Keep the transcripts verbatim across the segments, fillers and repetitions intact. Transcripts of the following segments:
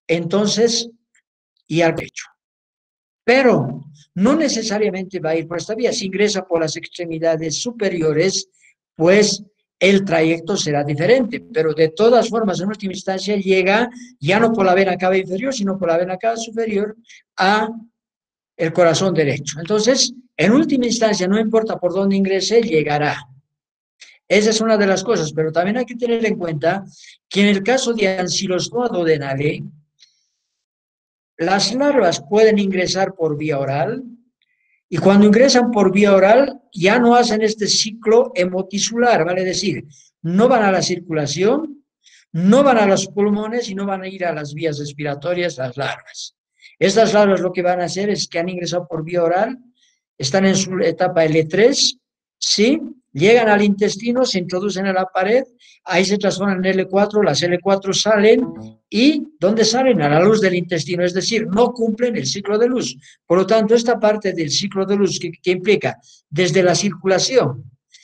entonces, y al pecho. Pero no necesariamente va a ir por esta vía. Si ingresa por las extremidades superiores, pues el trayecto será diferente. Pero de todas formas, en última instancia, llega ya no por la vena cava inferior, sino por la vena cava superior a el corazón derecho. Entonces, en última instancia, no importa por dónde ingrese, llegará. Esa es una de las cosas, pero también hay que tener en cuenta que en el caso de ancilostoma duodenale, las larvas pueden ingresar por vía oral y cuando ingresan por vía oral ya no hacen este ciclo hemotisular, vale decir, no van a la circulación, no van a los pulmones y no van a ir a las vías respiratorias las larvas. Estas larvas lo que van a hacer es que han ingresado por vía oral, están en su etapa L tres, ¿sí? Llegan al intestino, se introducen en la pared, ahí se transforman en L cuatro, las L cuatro salen y ¿dónde salen? A la luz del intestino, es decir, no cumplen el ciclo de luz. Por lo tanto, esta parte del ciclo de luz que, que implica desde la circulación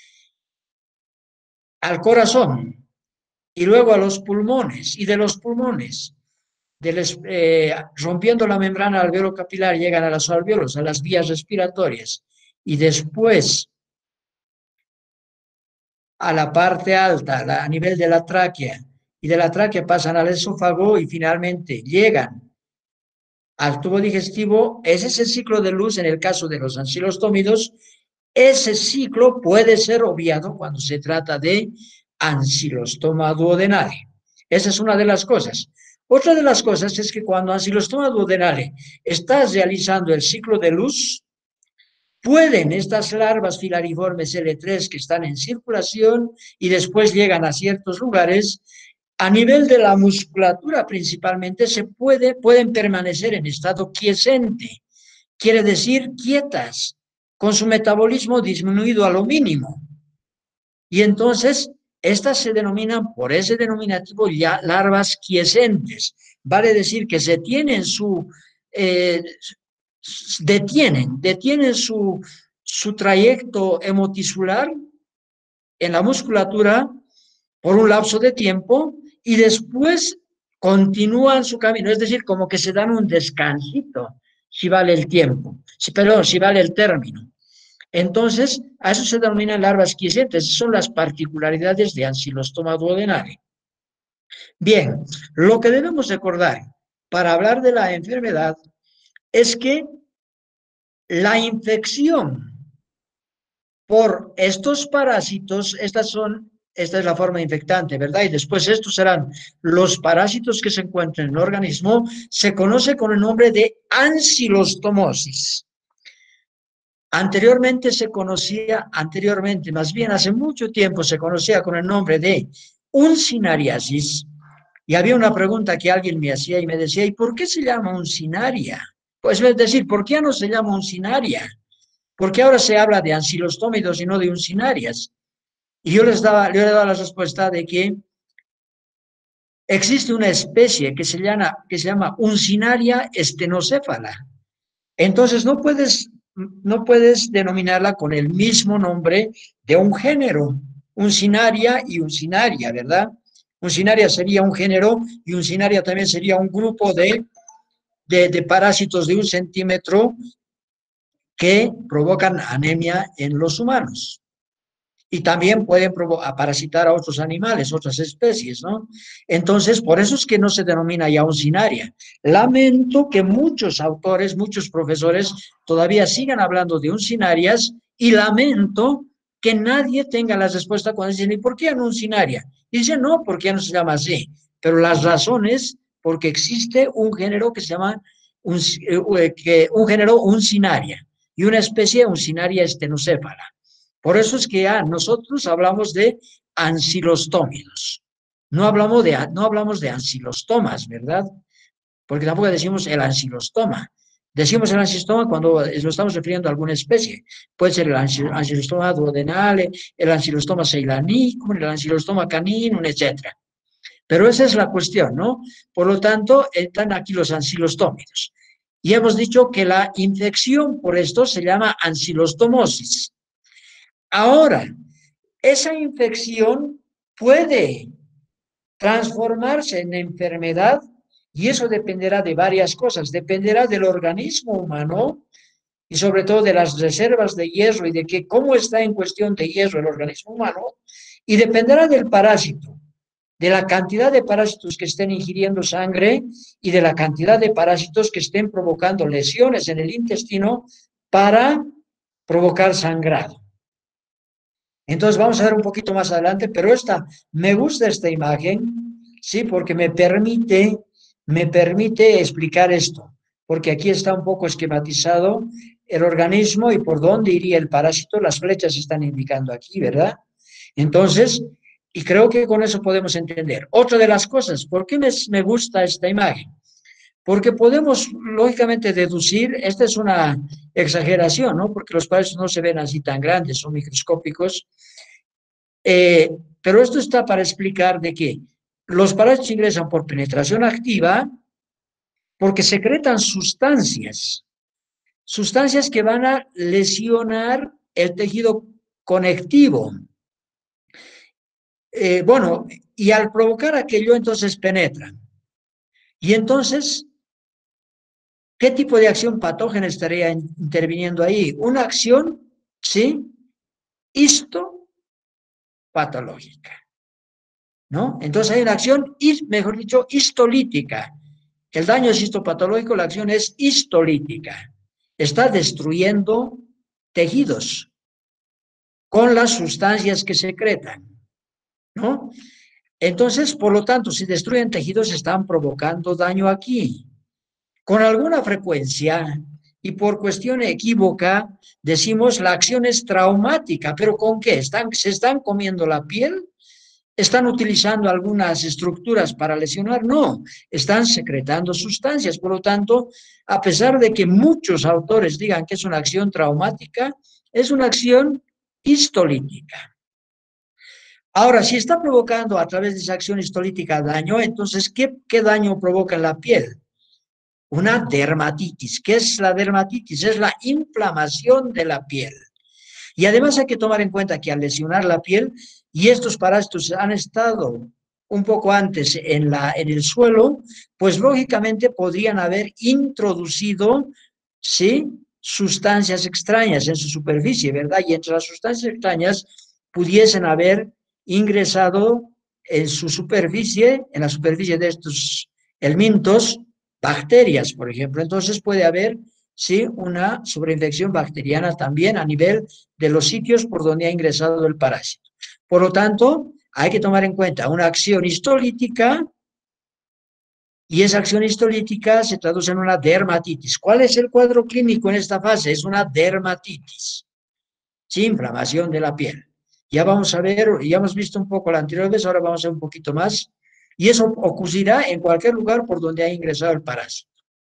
al corazón y luego a los pulmones y de los pulmones, de les, eh, rompiendo la membrana alveolo-capilar, llegan a los alveolos, a las vías respiratorias y después a la parte alta, a nivel de la tráquea, y de la tráquea pasan al esófago y finalmente llegan al tubo digestivo. Ese es el ciclo de luz en el caso de los ancilostómidos. Ese ciclo puede ser obviado cuando se trata de ancilostoma duodenale. Esa es una de las cosas. Otra de las cosas es que cuando ancilostoma duodenale está realizando el ciclo de luz, pueden estas larvas filariformes L tres que están en circulación y después llegan a ciertos lugares, a nivel de la musculatura principalmente, se puede, pueden permanecer en estado quiescente, quiere decir quietas, con su metabolismo disminuido a lo mínimo. Y entonces, estas se denominan, por ese denominativo, ya larvas quiescentes. Vale decir que se tienen su... Eh, detienen, detienen su, su trayecto hemotisular en la musculatura por un lapso de tiempo y después continúan su camino, es decir, como que se dan un descansito, si vale el tiempo, si, perdón, si vale el término. Entonces, a eso se denominan larvas quiescentes, son las particularidades de ancilostoma duodenale. Bien, lo que debemos recordar para hablar de la enfermedad es que la infección por estos parásitos, estas son, esta es la forma infectante, ¿verdad? Y después estos serán los parásitos que se encuentran en el organismo, se conoce con el nombre de ancilostomosis. Anteriormente se conocía, anteriormente, más bien hace mucho tiempo se conocía con el nombre de uncinariasis. Y había una pregunta que alguien me hacía y me decía, ¿y por qué se llama uncinaria? Pues es decir, ¿por qué no se llama uncinaria? Porque ahora se habla de ancilostómidos y no de uncinarias. Y yo les daba, yo les daba la respuesta de que existe una especie que se llama, que se llama uncinaria estenocéfala. Entonces no puedes, no puedes denominarla con el mismo nombre de un género, uncinaria y uncinaria, ¿verdad? Uncinaria sería un género y uncinaria también sería un grupo de, de, de parásitos de un centímetro que provocan anemia en los humanos. Y también pueden parasitar a otros animales, otras especies, ¿no? Entonces, por eso es que no se denomina ya uncinaria. Lamento que muchos autores, muchos profesores todavía sigan hablando de uncinarias y lamento que nadie tenga la respuesta cuando dicen, ¿y por qué no uncinaria? Y dicen, no, porque ya no se llama así. Pero las razones, porque existe un género que se llama, un, que, un género uncinaria y una especie uncinaria estenocéfala. Por eso es que ya nosotros hablamos de ancilostómidos. No hablamos de, no hablamos de ancilostomas, ¿verdad? Porque tampoco decimos el ancilostoma. Decimos el ancilostoma cuando lo estamos refiriendo a alguna especie. Puede ser el ancilostoma duodenale, el ancilostoma ceylanicum, el ancilostoma caninum, etcétera. Pero esa es la cuestión, ¿no? Por lo tanto, están aquí los ancilostómidos. Y hemos dicho que la infección por esto se llama ancilostomosis. Ahora, esa infección puede transformarse en enfermedad Y eso dependerá de varias cosas. Dependerá del organismo humano y sobre todo de las reservas de hierro y de que, cómo está en cuestión de hierro el organismo humano, y dependerá del parásito, de la cantidad de parásitos que estén ingiriendo sangre y de la cantidad de parásitos que estén provocando lesiones en el intestino para provocar sangrado. Entonces vamos a ver un poquito más adelante, pero esta, me gusta esta imagen, sí, porque me permite, me permite explicar esto, porque aquí está un poco esquematizado el organismo y por dónde iría el parásito, las flechas están indicando aquí, ¿verdad? Entonces, y creo que con eso podemos entender. Otra de las cosas, ¿por qué me, me gusta esta imagen? Porque podemos, lógicamente, deducir, esta es una exageración, ¿no? Porque los parásitos no se ven así tan grandes, son microscópicos, eh, pero esto está para explicar de que los parásitos ingresan por penetración activa porque secretan sustancias, sustancias que van a lesionar el tejido conectivo. Eh, bueno, y al provocar aquello, entonces penetran. Y entonces, ¿qué tipo de acción patógena estaría interviniendo ahí? Una acción, ¿sí? Histopatológica, ¿no? Entonces hay una acción, mejor dicho, histolítica. El daño es histopatológico, la acción es histolítica. Está destruyendo tejidos con las sustancias que secretan, ¿no? Entonces, por lo tanto, si destruyen tejidos, están provocando daño aquí. Con alguna frecuencia y por cuestión equívoca, decimos la acción es traumática, pero ¿con qué? ¿Están, ¿Se están comiendo la piel? ¿Están utilizando algunas estructuras para lesionar? No, están secretando sustancias. Por lo tanto, a pesar de que muchos autores digan que es una acción traumática, es una acción histolítica. Ahora, si está provocando a través de esa acción histolítica daño, entonces, ¿qué, qué daño provoca en la piel? Una dermatitis. ¿Qué es la dermatitis? Es la inflamación de la piel. Y además hay que tomar en cuenta que al lesionar la piel, y estos parásitos han estado un poco antes en, la, en el suelo, pues lógicamente podrían haber introducido, ¿sí?, sustancias extrañas en su superficie, ¿verdad? Y entre las sustancias extrañas pudiesen haber ingresado en su superficie, en la superficie de estos helmintos, bacterias, por ejemplo. Entonces puede haber, sí, una sobreinfección bacteriana también a nivel de los sitios por donde ha ingresado el parásito. Por lo tanto, hay que tomar en cuenta una acción histolítica y esa acción histolítica se traduce en una dermatitis. ¿Cuál es el cuadro clínico en esta fase? Es una dermatitis, sí, inflamación de la piel. Ya vamos a ver, ya hemos visto un poco la anterior vez, ahora vamos a ver un poquito más. Y eso ocurrirá en cualquier lugar por donde ha ingresado el parásito.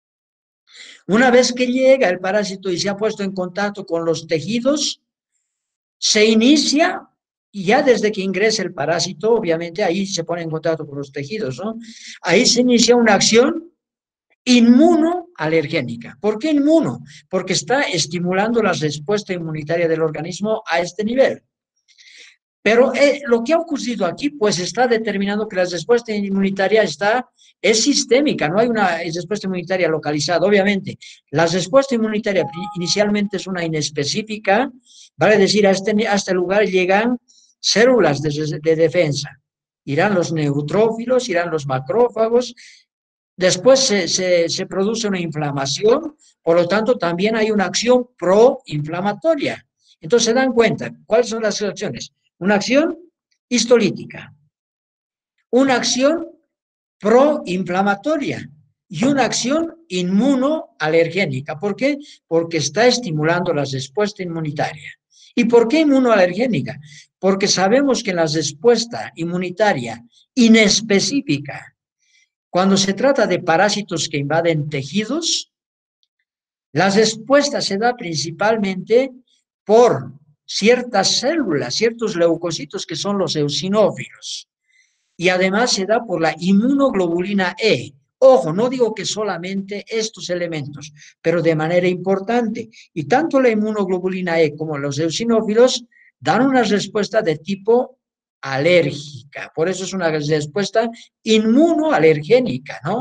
Una vez que llega el parásito y se ha puesto en contacto con los tejidos, se inicia, y ya desde que ingresa el parásito, obviamente ahí se pone en contacto con los tejidos, ¿no? Ahí se inicia una acción inmunoalergénica. ¿Por qué inmuno? Porque está estimulando la respuesta inmunitaria del organismo a este nivel. Pero eh, lo que ha ocurrido aquí, pues está determinando que la respuesta inmunitaria está, es sistémica, no hay una respuesta inmunitaria localizada. Obviamente, la respuesta inmunitaria inicialmente es una inespecífica, vale decir, a este, a este lugar llegan células de, de defensa. Irán los neutrófilos, irán los macrófagos, después se, se, se produce una inflamación, por lo tanto, también hay una acción proinflamatoria. Entonces, se dan cuenta, ¿cuáles son las acciones? Una acción histolítica, una acción proinflamatoria y una acción inmunoalergénica. ¿Por qué? Porque está estimulando la respuesta inmunitaria. ¿Y por qué inmunoalergénica? Porque sabemos que la respuesta inmunitaria inespecífica, cuando se trata de parásitos que invaden tejidos, la respuesta se da principalmente por ciertas células, ciertos leucocitos que son los eosinófilos. Y además se da por la inmunoglobulina E. Ojo, no digo que solamente estos elementos, pero de manera importante. Y tanto la inmunoglobulina E como los eosinófilos dan una respuesta de tipo alérgica. Por eso es una respuesta inmunoalergénica, ¿no?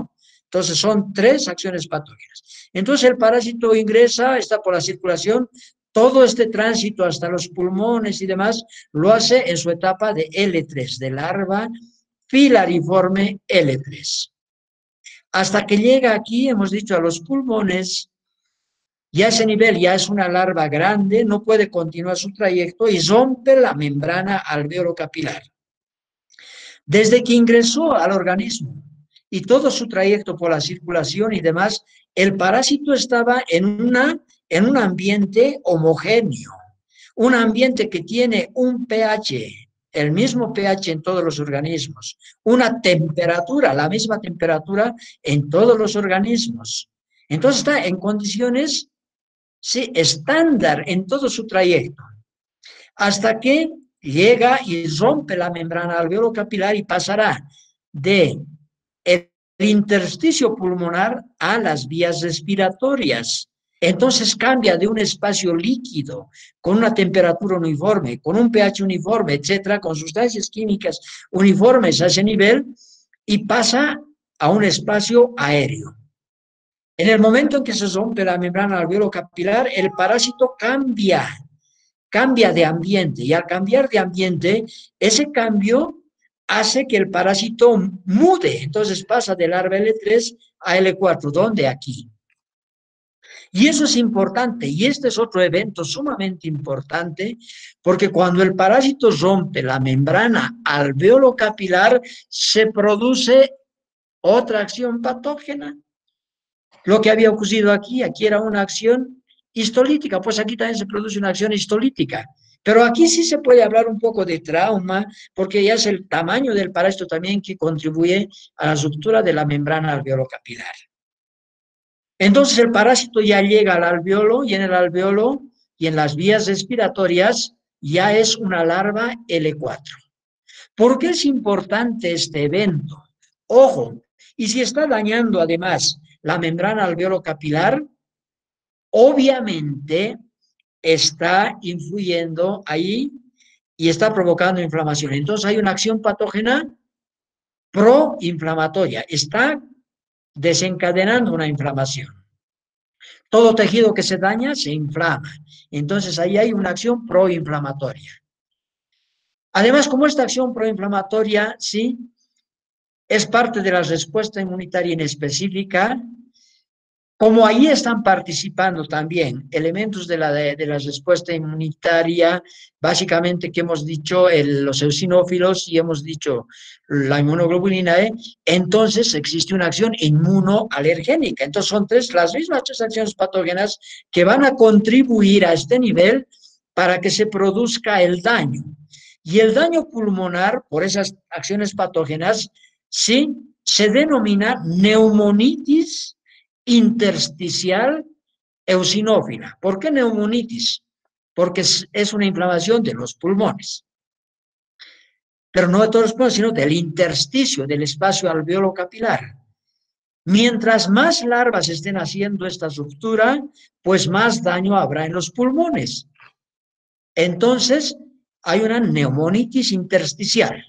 Entonces son tres acciones patógenas. Entonces el parásito ingresa, está por la circulación, todo este tránsito hasta los pulmones y demás lo hace en su etapa de L tres, de larva filariforme L tres. Hasta que llega aquí, hemos dicho, a los pulmones, y a ese nivel ya es una larva grande, no puede continuar su trayecto y rompe la membrana alveolo-capilar. Desde que ingresó al organismo y todo su trayecto por la circulación y demás, el parásito estaba en, una, en un ambiente homogéneo, un ambiente que tiene un pH, el mismo pH en todos los organismos, una temperatura, la misma temperatura en todos los organismos. Entonces está en condiciones, sí, estándar en todo su trayecto, hasta que llega y rompe la membrana alveolo-capilar y pasará de el intersticio pulmonar a las vías respiratorias. Entonces cambia de un espacio líquido, con una temperatura uniforme, con un pH uniforme, etcétera, con sustancias químicas uniformes a ese nivel, y pasa a un espacio aéreo. En el momento en que se rompe la membrana alveolo-capilar, el parásito cambia, cambia de ambiente, y al cambiar de ambiente, ese cambio hace que el parásito mude, entonces pasa de larva L tres a L cuatro, ¿dónde? Aquí. Y eso es importante, y este es otro evento sumamente importante, porque cuando el parásito rompe la membrana alveolo-capilar, se produce otra acción patógena. Lo que había ocurrido aquí, aquí era una acción histolítica, pues aquí también se produce una acción histolítica. Pero aquí sí se puede hablar un poco de trauma, porque ya es el tamaño del parásito también que contribuye a la ruptura de la membrana alveolo-capilar. Entonces el parásito ya llega al alveolo, y en el alveolo y en las vías respiratorias ya es una larva L cuatro. ¿Por qué es importante este evento? Ojo, y si está dañando además la membrana alveolo-capilar, obviamente está influyendo ahí y está provocando inflamación. Entonces hay una acción patógena proinflamatoria, está desencadenando una inflamación. Todo tejido que se daña se inflama. Entonces ahí hay una acción proinflamatoria. Además, como esta acción proinflamatoria, sí, es parte de la respuesta inmunitaria inespecífica, como ahí están participando también elementos de la, de, de la respuesta inmunitaria, básicamente que hemos dicho el, los eosinófilos y hemos dicho la inmunoglobulina E, entonces existe una acción inmunoalergénica. Entonces son tres, las mismas tres acciones patógenas que van a contribuir a este nivel para que se produzca el daño. Y el daño pulmonar por esas acciones patógenas, sí, se denomina neumonitis intersticial eosinófila. ¿Por qué neumonitis? Porque es, es una inflamación de los pulmones. Pero no de todos los pulmones, sino del intersticio, del espacio alveolo-capilar. Mientras más larvas estén haciendo esta ruptura, pues más daño habrá en los pulmones. Entonces, hay una neumonitis intersticial.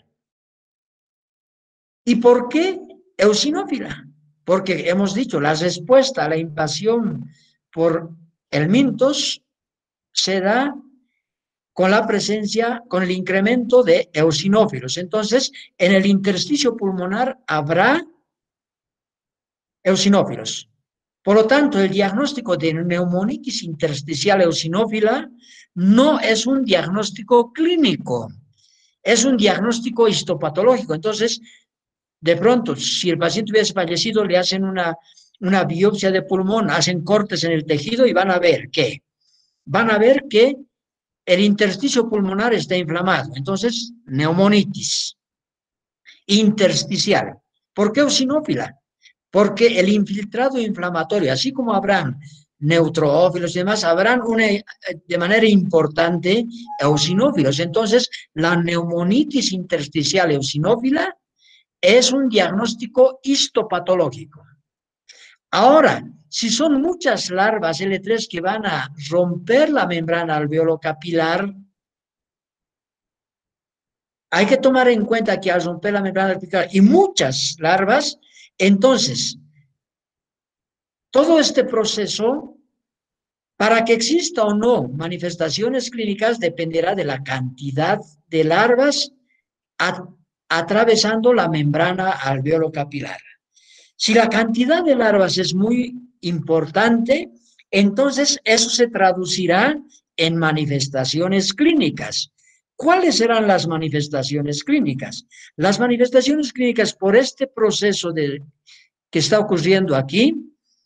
¿Y por qué eosinófila? Porque hemos dicho, la respuesta a la invasión por el mintos se da con la presencia, con el incremento de eosinófilos. Entonces, en el intersticio pulmonar habrá eosinófilos. Por lo tanto, el diagnóstico de neumonitis intersticial eosinófila no es un diagnóstico clínico, es un diagnóstico histopatológico. Entonces, de pronto, si el paciente hubiese fallecido, le hacen una, una biopsia de pulmón, hacen cortes en el tejido y van a ver que, van a ver que el intersticio pulmonar está inflamado. Entonces, neumonitis intersticial. ¿Por qué eosinófila? Porque el infiltrado inflamatorio, así como habrán neutrófilos y demás, habrán una, de manera importante eosinófilos. Entonces, la neumonitis intersticial eosinófila es un diagnóstico histopatológico. Ahora, si son muchas larvas L tres que van a romper la membrana alveolo-capilar, hay que tomar en cuenta que al romper la membrana alveolo-capilar y muchas larvas, entonces Todo este proceso, para que exista o no manifestaciones clínicas, dependerá de la cantidad de larvas a, atravesando la membrana alveolo-capilar. Si la cantidad de larvas es muy importante, entonces eso se traducirá en manifestaciones clínicas. ¿Cuáles serán las manifestaciones clínicas? Las manifestaciones clínicas por este proceso de, que está ocurriendo aquí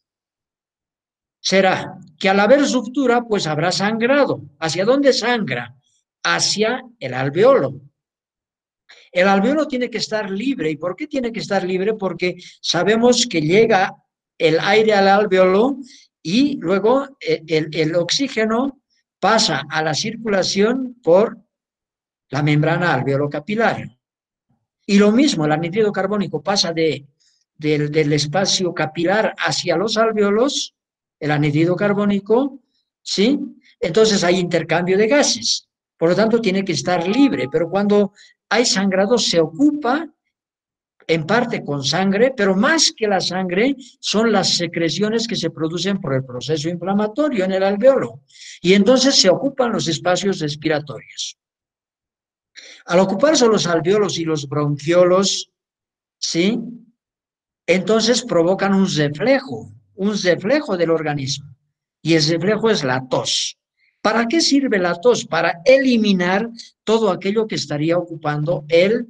será que al haber ruptura, pues habrá sangrado. ¿Hacia dónde sangra? Hacia el alveolo. El alveolo tiene que estar libre. ¿Y por qué tiene que estar libre? Porque sabemos que llega el aire al alveolo y luego el, el oxígeno pasa a la circulación por la membrana alveolo-capilar. Y lo mismo, el anhídrido carbónico pasa de, de, del espacio capilar hacia los alveolos, el anhídrido carbónico, ¿sí? Entonces hay intercambio de gases. Por lo tanto, tiene que estar libre. Pero cuando hay sangrado, se ocupa en parte con sangre, pero más que la sangre son las secreciones que se producen por el proceso inflamatorio en el alveolo. Y entonces se ocupan los espacios respiratorios. Al ocuparse los alveolos y los bronquiolos, ¿sí? Entonces provocan un reflejo, un reflejo del organismo. Y el reflejo es la tos. ¿Para qué sirve la tos? Para eliminar todo aquello que estaría ocupando el,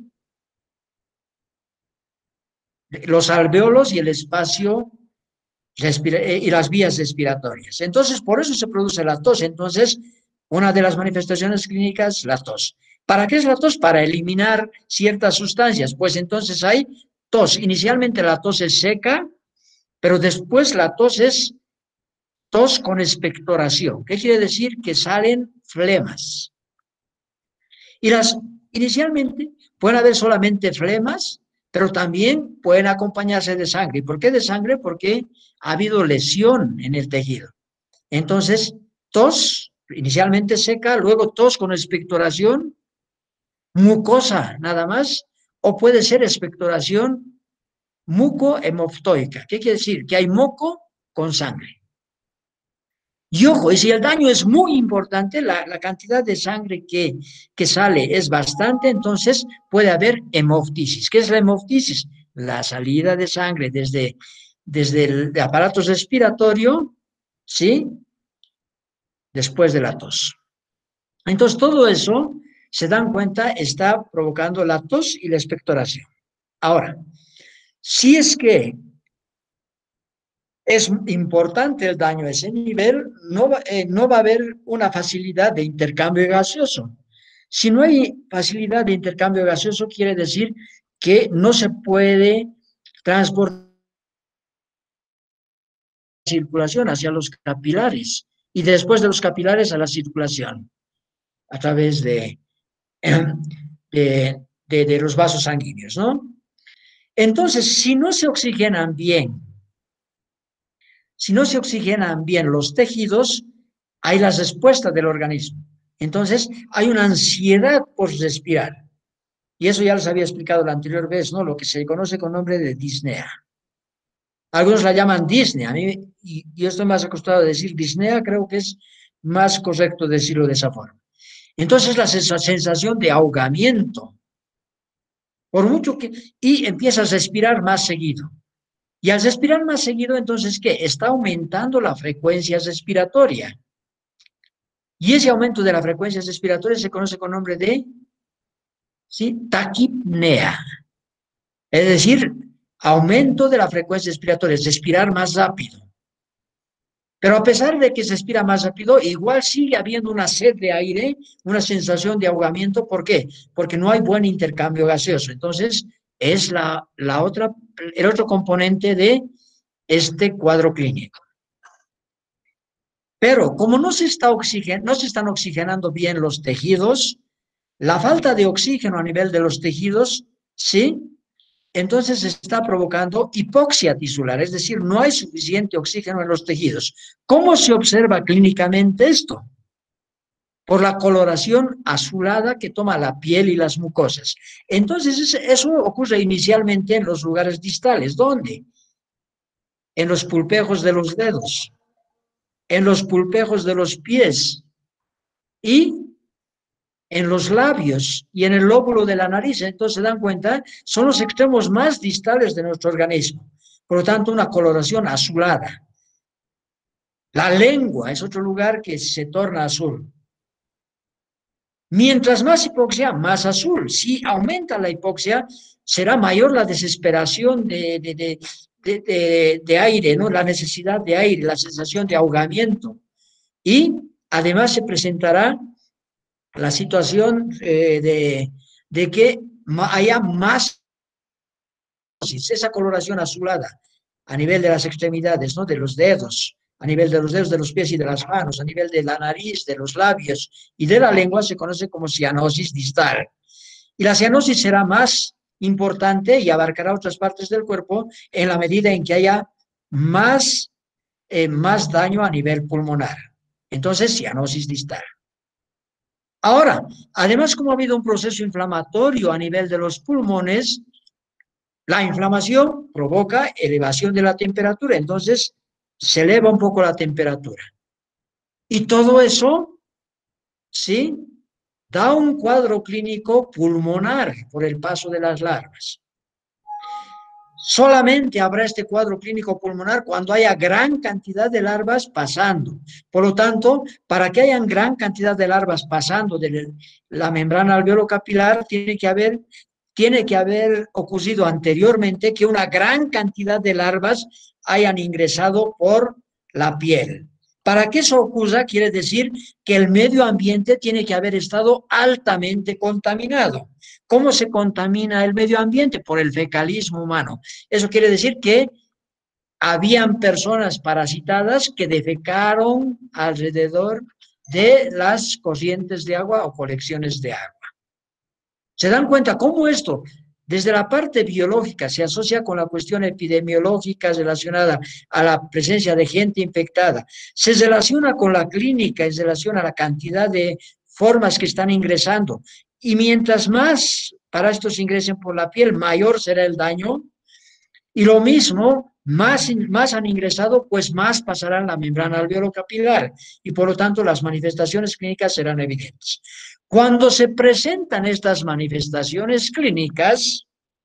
los alveolos y el espacio y las vías respiratorias. Entonces, por eso se produce la tos. Entonces, una de las manifestaciones clínicas, la tos. ¿Para qué es la tos? Para eliminar ciertas sustancias. Pues entonces hay tos. Inicialmente la tos es seca, pero después la tos es tos con expectoración. ¿Qué quiere decir? Que salen flemas. Y las, inicialmente pueden haber solamente flemas, pero también pueden acompañarse de sangre. ¿Y por qué de sangre? Porque ha habido lesión en el tejido. Entonces, tos, inicialmente seca, luego tos con expectoración, mucosa nada más, o puede ser expectoración mucohemoftoica. ¿Qué quiere decir? Que hay moco con sangre. Y ojo, y si el daño es muy importante, la, la cantidad de sangre que, que sale es bastante, entonces puede haber hemoftisis. ¿Qué es la hemoftisis? La salida de sangre desde, desde el aparato respiratorio, ¿sí? Después de la tos. Entonces, todo eso, se dan cuenta, está provocando la tos y la expectoración. Ahora, si es que es importante el daño a ese nivel, no va, eh, no va a haber una facilidad de intercambio gaseoso. Si no hay facilidad de intercambio gaseoso, quiere decir que no se puede transportar la circulación hacia los capilares y después de los capilares a la circulación a través de, de, de, de los vasos sanguíneos, ¿no? Entonces, si no se oxigenan bien, si no se oxigenan bien los tejidos, hay la respuesta del organismo. Entonces, hay una ansiedad por respirar. Y eso ya les había explicado la anterior vez, ¿no? Lo que se conoce con nombre de disnea. Algunos la llaman disnea. A mí, y yo estoy más acostumbrado a decir disnea, creo que es más correcto decirlo de esa forma. Entonces, la sensación de ahogamiento, por mucho que, y empiezas a respirar más seguido. Y al respirar más seguido, entonces, ¿qué? Está aumentando la frecuencia respiratoria. Y ese aumento de la frecuencia respiratoria se conoce con nombre de, ¿sí? Taquipnea. Es decir, aumento de la frecuencia respiratoria, es respirar más rápido. Pero a pesar de que se respira más rápido, igual sigue habiendo una sed de aire, una sensación de ahogamiento. ¿Por qué? Porque no hay buen intercambio gaseoso. Entonces, es la, la otra, el otro componente de este cuadro clínico. Pero como no se, está oxigen, no se están oxigenando bien los tejidos, la falta de oxígeno a nivel de los tejidos, ¿sí? Entonces se está provocando hipoxia tisular, es decir, no hay suficiente oxígeno en los tejidos. ¿Cómo se observa clínicamente esto? Por la coloración azulada que toma la piel y las mucosas. Entonces eso ocurre inicialmente en los lugares distales. ¿Dónde? en los pulpejos de los dedos, en los pulpejos de los pies y en los labios y en el lóbulo de la nariz. Entonces, se dan cuenta, son los extremos más distales de nuestro organismo. Por lo tanto, una coloración azulada. La lengua es otro lugar que se torna azul. Mientras más hipoxia, más azul. Si aumenta la hipoxia, será mayor la desesperación de, de, de, de, de, de aire, ¿no? La necesidad de aire, la sensación de ahogamiento. Y además se presentará la situación eh, de, de que haya más, esa coloración azulada a nivel de las extremidades, ¿no? De los dedos, a nivel de los dedos de los pies y de las manos, a nivel de la nariz, de los labios y de la lengua, se conoce como cianosis distal. Y la cianosis será más importante y abarcará otras partes del cuerpo en la medida en que haya más, eh, más daño a nivel pulmonar. Entonces, cianosis distal. Ahora, además, como ha habido un proceso inflamatorio a nivel de los pulmones, la inflamación provoca elevación de la temperatura, entonces se eleva un poco la temperatura. Y todo eso, ¿sí?, da un cuadro clínico pulmonar por el paso de las larvas. Solamente habrá este cuadro clínico pulmonar cuando haya gran cantidad de larvas pasando. Por lo tanto, para que hayan gran cantidad de larvas pasando de la membrana alveolo-capilar, tiene que haber, tiene que haber ocurrido anteriormente que una gran cantidad de larvas hayan ingresado por la piel. Para que eso ocurra, quiere decir que el medio ambiente tiene que haber estado altamente contaminado. ¿Cómo se contamina el medio ambiente? Por el fecalismo humano. Eso quiere decir que habían personas parasitadas que defecaron alrededor de las corrientes de agua o colecciones de agua. ¿Se dan cuenta cómo esto, desde la parte biológica, se asocia con la cuestión epidemiológica relacionada a la presencia de gente infectada? Se relaciona con la clínica en relación a la cantidad de formas que están ingresando. Y mientras más parásitos ingresen por la piel, mayor será el daño. Y lo mismo, más, más han ingresado, pues más pasarán la membrana alveolo-capilar. Y por lo tanto, las manifestaciones clínicas serán evidentes. Cuando se presentan estas manifestaciones clínicas,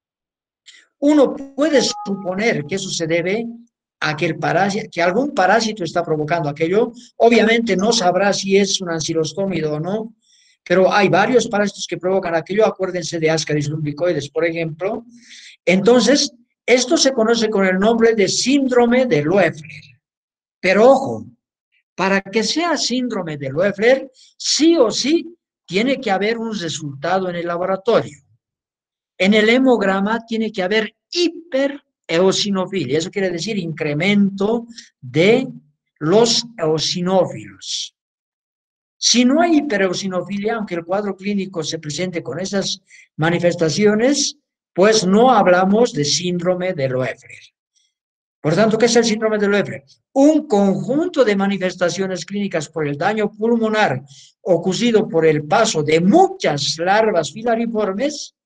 uno puede suponer que eso se debe a que, el parásito, que algún parásito está provocando aquello. Obviamente no sabrá si es un ancilostómido o no, pero hay varios parásitos que provocan aquello. Acuérdense de Ascaris lumbricoides, por ejemplo. Entonces, esto se conoce con el nombre de síndrome de Loeffler. Pero ojo, para que sea síndrome de Loeffler, sí o sí tiene que haber un resultado en el laboratorio. En el hemograma tiene que haber hipereosinofilia, eso quiere decir incremento de los eosinófilos. Si no hay hipereosinofilia, aunque el cuadro clínico se presente con esas manifestaciones, pues no hablamos de síndrome de Loeffler. Por tanto, ¿qué es el síndrome de Loeffler? Un conjunto de manifestaciones clínicas por el daño pulmonar ocurrido por el paso de muchas larvas filariformes,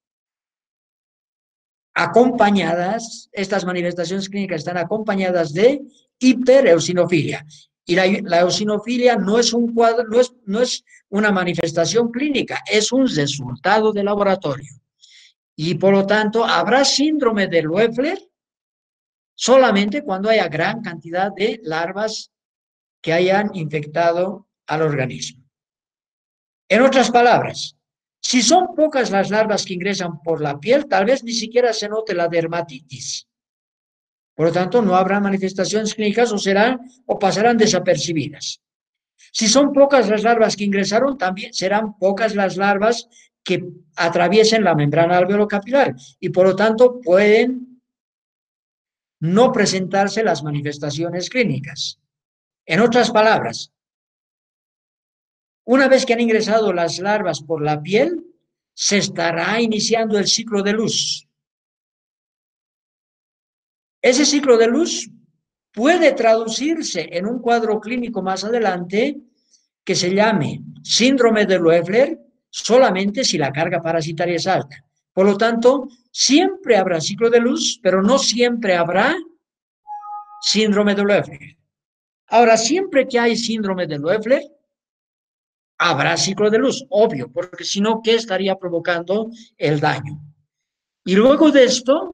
acompañadas, estas manifestaciones clínicas están acompañadas de hipereosinofilia. Y la, la eosinofilia no es un cuadro, no es, no es una manifestación clínica, es un resultado de laboratorio. Y por lo tanto, habrá síndrome de Loeffler solamente cuando haya gran cantidad de larvas que hayan infectado al organismo. En otras palabras, si son pocas las larvas que ingresan por la piel, tal vez ni siquiera se note la dermatitis. Por lo tanto, no habrá manifestaciones clínicas o serán o pasarán desapercibidas. Si son pocas las larvas que ingresaron, también serán pocas las larvas que atraviesen la membrana alveolo-capilar y por lo tanto pueden no presentarse las manifestaciones clínicas. En otras palabras, una vez que han ingresado las larvas por la piel, se estará iniciando el ciclo de luz. Ese ciclo de luz puede traducirse en un cuadro clínico más adelante que se llame síndrome de Loeffler solamente si la carga parasitaria es alta. Por lo tanto, siempre habrá ciclo de luz, pero no siempre habrá síndrome de Loeffler. Ahora, siempre que hay síndrome de Loeffler, habrá ciclo de luz, obvio, porque si no, ¿qué estaría provocando el daño? Y luego de esto,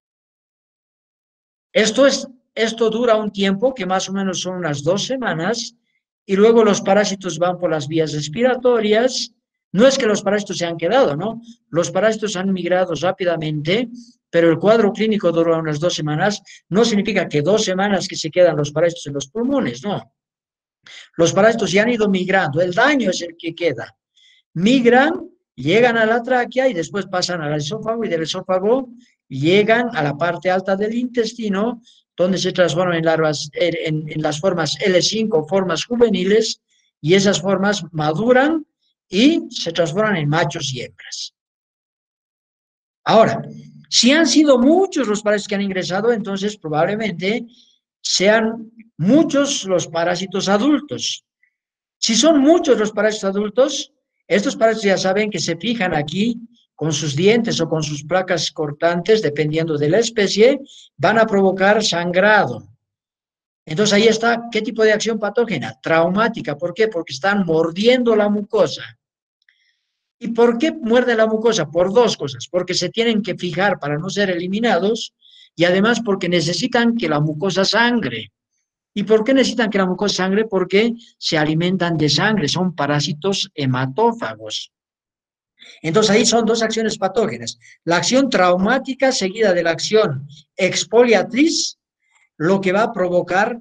esto, es, esto dura un tiempo que más o menos son unas dos semanas, y luego los parásitos van por las vías respiratorias. No es que los parásitos se han quedado, ¿no? Los parásitos han migrado rápidamente, pero el cuadro clínico dura unas dos semanas. No significa que dos semanas que se quedan los parásitos en los pulmones, no. Los parásitos ya han ido migrando, el daño es el que queda. Migran, llegan a la tráquea y después pasan al esófago, y del esófago llegan a la parte alta del intestino, donde se transforman en larvas, en, en las formas L cinco, formas juveniles, y esas formas maduran y se transforman en machos y hembras. Ahora, si han sido muchos los parásitos que han ingresado, entonces probablemente sean muchos los parásitos adultos. Si son muchos los parásitos adultos, estos parásitos ya saben que se fijan aquí con sus dientes o con sus placas cortantes, dependiendo de la especie, van a provocar sangrado. Entonces ahí está, ¿qué tipo de acción patógena? Traumática. ¿Por qué? Porque están mordiendo la mucosa. ¿Y por qué muerden la mucosa? Por dos cosas. Porque se tienen que fijar para no ser eliminados, y además porque necesitan que la mucosa sangre. ¿Y por qué necesitan que la mucosa sangre? Porque se alimentan de sangre, son parásitos hematófagos. Entonces ahí son dos acciones patógenas. La acción traumática seguida de la acción exfoliatriz, lo que va a provocar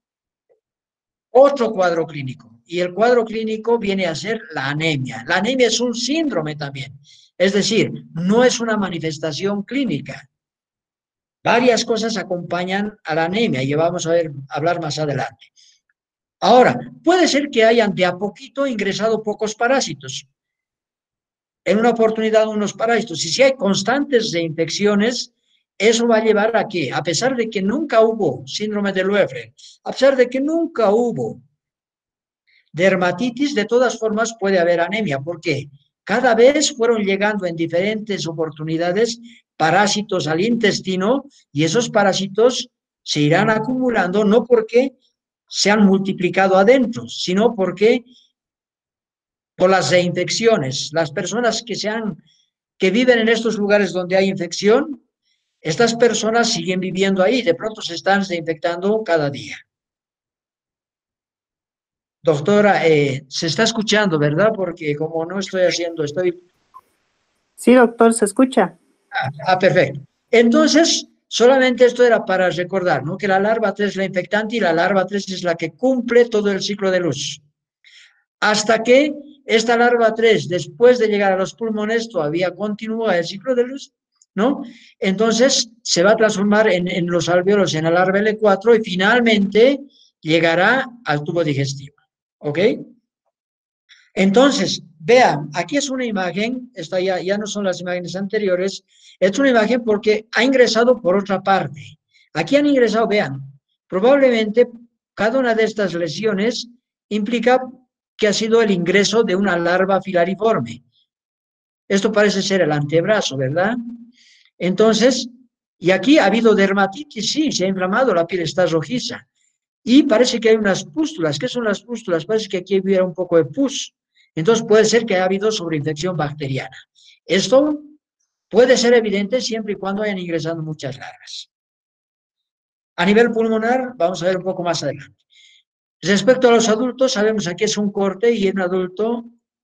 otro cuadro clínico. Y el cuadro clínico viene a ser la anemia. La anemia es un síndrome también. Es decir, no es una manifestación clínica. Varias cosas acompañan a la anemia y vamos a ver, a hablar más adelante. Ahora, puede ser que hayan de a poquito ingresado pocos parásitos. En una oportunidad unos parásitos. Y si hay constantes de infecciones, eso va a llevar a que, a pesar de que nunca hubo síndrome de Loeffler, a pesar de que nunca hubo dermatitis, de todas formas puede haber anemia. ¿Por qué? Cada vez fueron llegando en diferentes oportunidades parásitos al intestino, y esos parásitos se irán acumulando, no porque se han multiplicado adentro, sino porque por las reinfecciones. Las personas que, se han, que viven en estos lugares donde hay infección, estas personas siguen viviendo ahí, de pronto se están reinfectando cada día. Doctora, eh, se está escuchando, ¿verdad? Porque como no estoy haciendo, estoy... Sí, doctor, se escucha. Ah, ah, perfecto. Entonces, solamente esto era para recordar, ¿no? Que la larva tres es la infectante y la larva tres es la que cumple todo el ciclo de luz. Hasta que esta larva tres, después de llegar a los pulmones, todavía continúa el ciclo de luz, ¿no? Entonces, se va a transformar en, en los alvéolos en la larva L cuatro y finalmente llegará al tubo digestivo, ¿ok? Entonces, vean, aquí es una imagen, esta ya, ya no son las imágenes anteriores, es una imagen porque ha ingresado por otra parte. Aquí han ingresado, vean, probablemente cada una de estas lesiones implica que ha sido el ingreso de una larva filariforme. Esto parece ser el antebrazo, ¿verdad? Entonces, y aquí ha habido dermatitis, sí, se ha inflamado, la piel está rojiza. Y parece que hay unas pústulas. ¿Qué son las pústulas? Parece que aquí hubiera un poco de pus. Entonces puede ser que haya habido sobreinfección bacteriana. Esto puede ser evidente siempre y cuando hayan ingresado muchas larvas. A nivel pulmonar, vamos a ver un poco más adelante. Respecto a los adultos, sabemos aquí es un corte y un adulto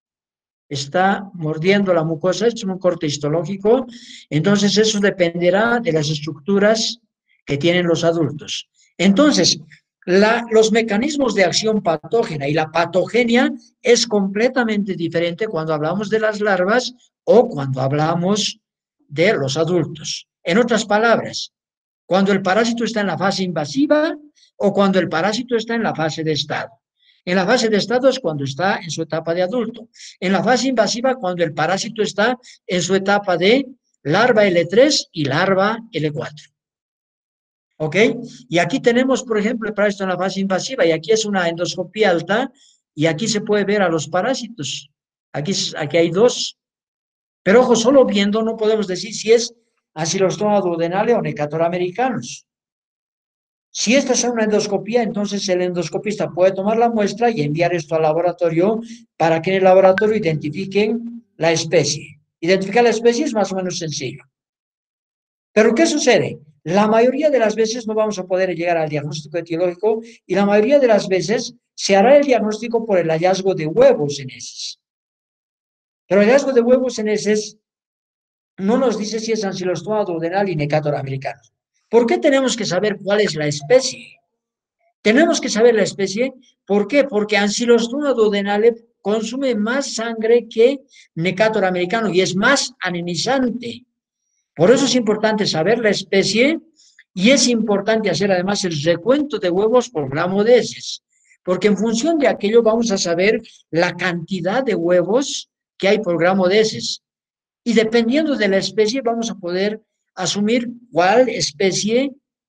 está mordiendo la mucosa, es un corte histológico, entonces eso dependerá de las estructuras que tienen los adultos. Entonces, la, los mecanismos de acción patógena y la patogenia es completamente diferente cuando hablamos de las larvas o cuando hablamos de los adultos. En otras palabras, cuando el parásito está en la fase invasiva o cuando el parásito está en la fase de estado. En la fase de estado es cuando está en su etapa de adulto. En la fase invasiva, cuando el parásito está en su etapa de larva L tres y larva L cuatro. ¿Ok? Y aquí tenemos, por ejemplo, el parásito en la fase invasiva, y aquí es una endoscopía alta, y aquí se puede ver a los parásitos. Aquí, aquí hay dos. Pero ojo, solo viendo no podemos decir si es Acinetobacter duodenale o Necator americanus. Si esta es una endoscopía, entonces el endoscopista puede tomar la muestra y enviar esto al laboratorio para que en el laboratorio identifiquen la especie. Identificar la especie es más o menos sencillo. Pero ¿qué sucede? La mayoría de las veces no vamos a poder llegar al diagnóstico etiológico y la mayoría de las veces se hará el diagnóstico por el hallazgo de huevos en heces. Pero el hallazgo de huevos en heces no nos dice si es ancilostoma duodenal y Necator americano. ¿Por qué tenemos que saber cuál es la especie? Tenemos que saber la especie, ¿por qué? Porque Ancylostoma duodenale consume más sangre que Necator americano y es más anemizante. Por eso es importante saber la especie y es importante hacer además el recuento de huevos por gramo de heces, porque en función de aquello vamos a saber la cantidad de huevos que hay por gramo de heces. Y dependiendo de la especie vamos a poder asumir cuál especie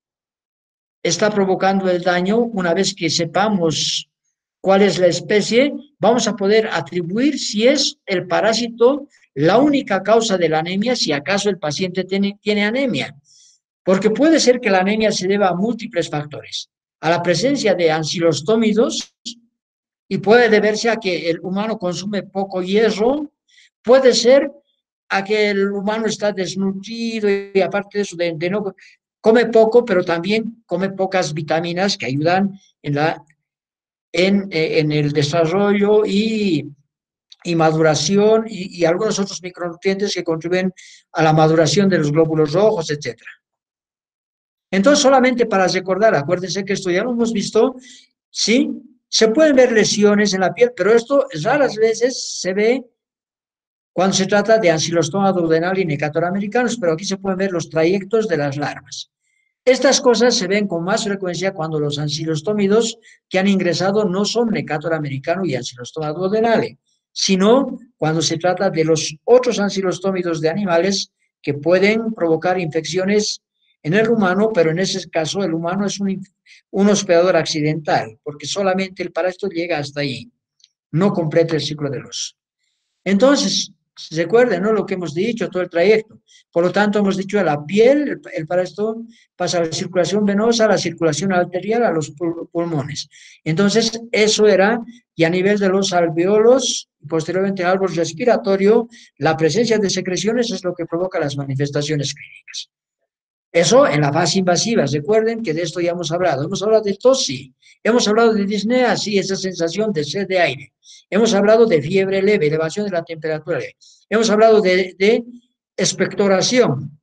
está provocando el daño. Una vez que sepamos cuál es la especie, vamos a poder atribuir si es el parásito la única causa de la anemia, si acaso el paciente tiene, tiene anemia. Porque puede ser que la anemia se deba a múltiples factores. A la presencia de ancilostómidos, y puede deberse a que el humano consume poco hierro, puede ser a que el humano está desnutrido y aparte de eso, de, de no come poco, pero también come pocas vitaminas que ayudan en, la, en, en el desarrollo y, y maduración y, y, algunos otros micronutrientes que contribuyen a la maduración de los glóbulos rojos, etcétera. Entonces, solamente para recordar, acuérdense que esto ya lo hemos visto, sí, se pueden ver lesiones en la piel, pero esto raras veces se ve cuando se trata de ancilostoma duodenal y Necator americanos, pero aquí se pueden ver los trayectos de las larvas. Estas cosas se ven con más frecuencia cuando los ancilostómidos que han ingresado no son Necator americano y ancilostoma duodenale, sino cuando se trata de los otros ancilostómidos de animales que pueden provocar infecciones en el humano, pero en ese caso el humano es un, un hospedador accidental, porque solamente el parásito llega hasta ahí, no completa el ciclo del oso. Entonces, recuerden, ¿no?, lo que hemos dicho, todo el trayecto. Por lo tanto, hemos dicho a la piel, el, el parásito pasa a la circulación venosa, a la circulación arterial, a los pulmones. Entonces, eso era, y a nivel de los alveolos, posteriormente al árbol respiratorio, la presencia de secreciones es lo que provoca las manifestaciones clínicas. Eso en la fase invasiva. Recuerden que de esto ya hemos hablado. Hemos hablado de tos, sí. Hemos hablado de disnea, sí, esa sensación de sed de aire. Hemos hablado de fiebre leve, elevación de la temperatura leve. Hemos hablado de, de expectoración,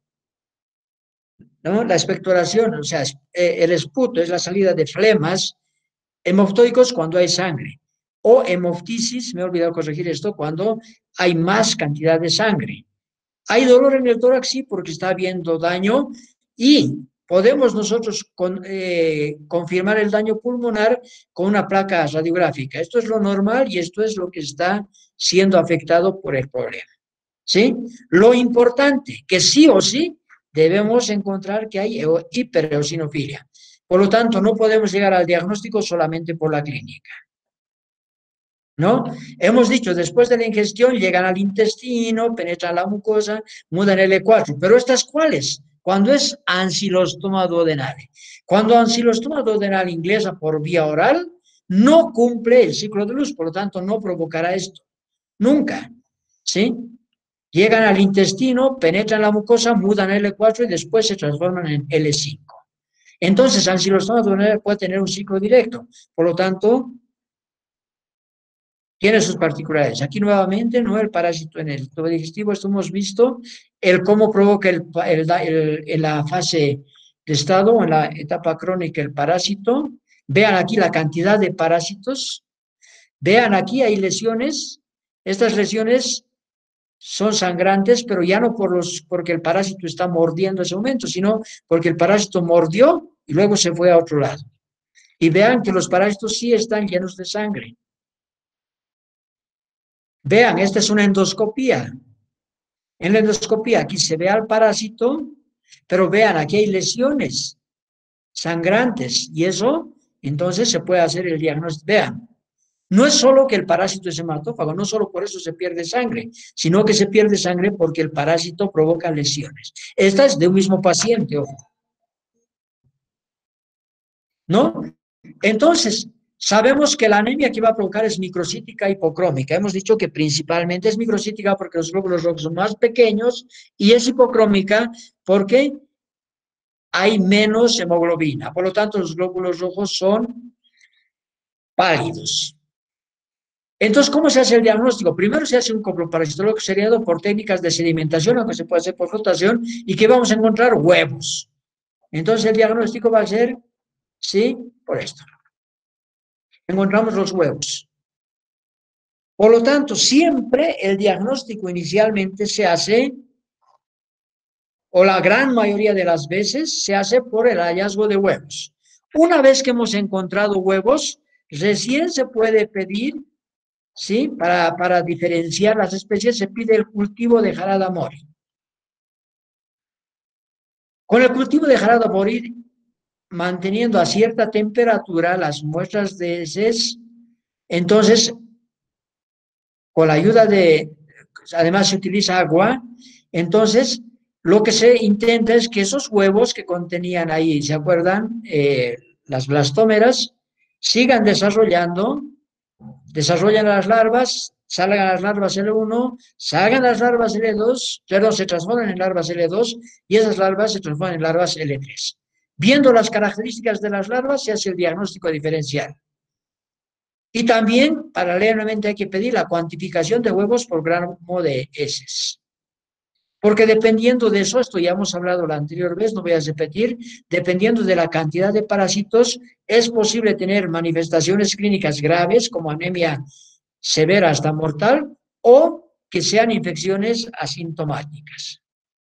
¿no? La expectoración, o sea, el esputo es la salida de flemas hemoftoicos cuando hay sangre. O hemoftisis, me he olvidado corregir esto, cuando hay más cantidad de sangre. Hay dolor en el tórax, sí, porque está habiendo daño y podemos nosotros con, eh, confirmar el daño pulmonar con una placa radiográfica. Esto es lo normal y esto es lo que está siendo afectado por el problema. ¿Sí? Lo importante, que sí o sí debemos encontrar que hay hipereosinofilia. Por lo tanto, no podemos llegar al diagnóstico solamente por la clínica, ¿no? Hemos dicho, después de la ingestión llegan al intestino, penetran la mucosa, mudan el E cuatro, pero ¿estas cuáles? Cuando es ancilostoma duodenale. Cuando ancilostoma duodenale ingresa por vía oral, no cumple el ciclo de luz, por lo tanto no provocará esto, nunca, ¿sí? Llegan al intestino, penetran la mucosa, mudan el E cuatro y después se transforman en L cinco. Entonces, ancilostoma duodenale puede tener un ciclo directo, por lo tanto, tiene sus particularidades. Aquí nuevamente, ¿no?, el parásito en el tubo digestivo, esto hemos visto, el cómo provoca el, el, el, en la fase de estado, en la etapa crónica, el parásito. Vean aquí la cantidad de parásitos. Vean aquí, hay lesiones. Estas lesiones son sangrantes, pero ya no por los, porque el parásito está mordiendo ese momento, sino porque el parásito mordió y luego se fue a otro lado. Y vean que los parásitos sí están llenos de sangre. Vean, esta es una endoscopía. En la endoscopía aquí se ve al parásito, pero vean, aquí hay lesiones sangrantes y eso, entonces se puede hacer el diagnóstico. Vean, no es solo que el parásito es hematófago, no solo por eso se pierde sangre, sino que se pierde sangre porque el parásito provoca lesiones. Esta es de un mismo paciente, ojo. ¿no? Entonces, sabemos que la anemia que va a provocar es microcítica hipocrómica. Hemos dicho que principalmente es microcítica porque los glóbulos rojos son más pequeños y es hipocrómica porque hay menos hemoglobina. Por lo tanto, los glóbulos rojos son pálidos. Entonces, ¿cómo se hace el diagnóstico? Primero se hace un coproparasitológico seriado por técnicas de sedimentación, aunque se puede hacer por flotación, y que vamos a encontrar huevos. Entonces, el diagnóstico va a ser, sí, por esto. Encontramos los huevos. Por lo tanto, siempre el diagnóstico inicialmente se hace, o la gran mayoría de las veces, se hace por el hallazgo de huevos. Una vez que hemos encontrado huevos, recién se puede pedir, ¿sí? Para, para diferenciar las especies, se pide el cultivo de Harada mori. Con el cultivo de Harada mori, manteniendo a cierta temperatura las muestras de heces, entonces, con la ayuda de, además se utiliza agua, entonces lo que se intenta es que esos huevos que contenían ahí, ¿se acuerdan? Eh, las blastómeras, sigan desarrollando, desarrollan las larvas, salgan las larvas L uno, salgan las larvas L dos, pero se transforman en larvas L dos y esas larvas se transforman en larvas L tres. Viendo las características de las larvas se hace el diagnóstico diferencial. Y también, paralelamente, hay que pedir la cuantificación de huevos por gramo de heces. Porque dependiendo de eso, esto ya hemos hablado la anterior vez, no voy a repetir, dependiendo de la cantidad de parásitos, es posible tener manifestaciones clínicas graves, como anemia severa hasta mortal, o que sean infecciones asintomáticas.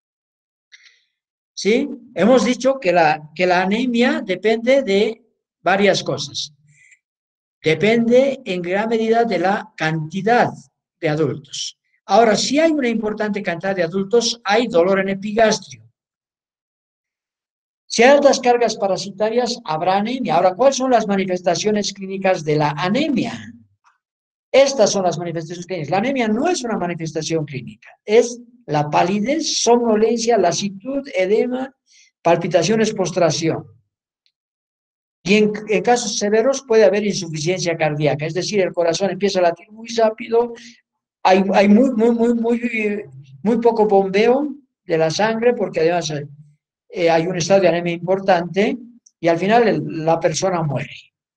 ¿Sí? Hemos dicho que la, que la anemia depende de varias cosas. Depende en gran medida de la cantidad de adultos. Ahora, si hay una importante cantidad de adultos, hay dolor en epigastrio. Si hay altas cargas parasitarias, habrá anemia. Ahora, ¿cuáles son las manifestaciones clínicas de la anemia? Estas son las manifestaciones clínicas. La anemia no es una manifestación clínica, es la palidez, somnolencia, lasitud, edema, palpitaciones, postración. Y en, en, casos severos puede haber insuficiencia cardíaca, es decir, el corazón empieza a latir muy rápido, hay, hay muy, muy, muy, muy, muy poco bombeo de la sangre, porque además eh, hay un estado de anemia importante, y al final el, la persona muere.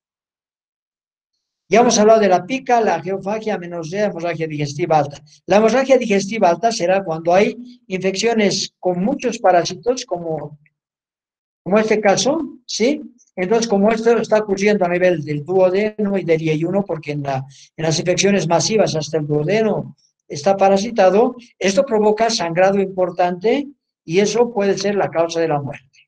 Ya hemos hablado de la pica, la geofagia, amenorrea, hemorragia digestiva alta. La hemorragia digestiva alta será cuando hay infecciones con muchos parásitos, como, como este caso, ¿sí? Entonces, como esto está ocurriendo a nivel del duodeno y del yeyuno, porque en, la, en las infecciones masivas hasta el duodeno está parasitado, esto provoca sangrado importante y eso puede ser la causa de la muerte.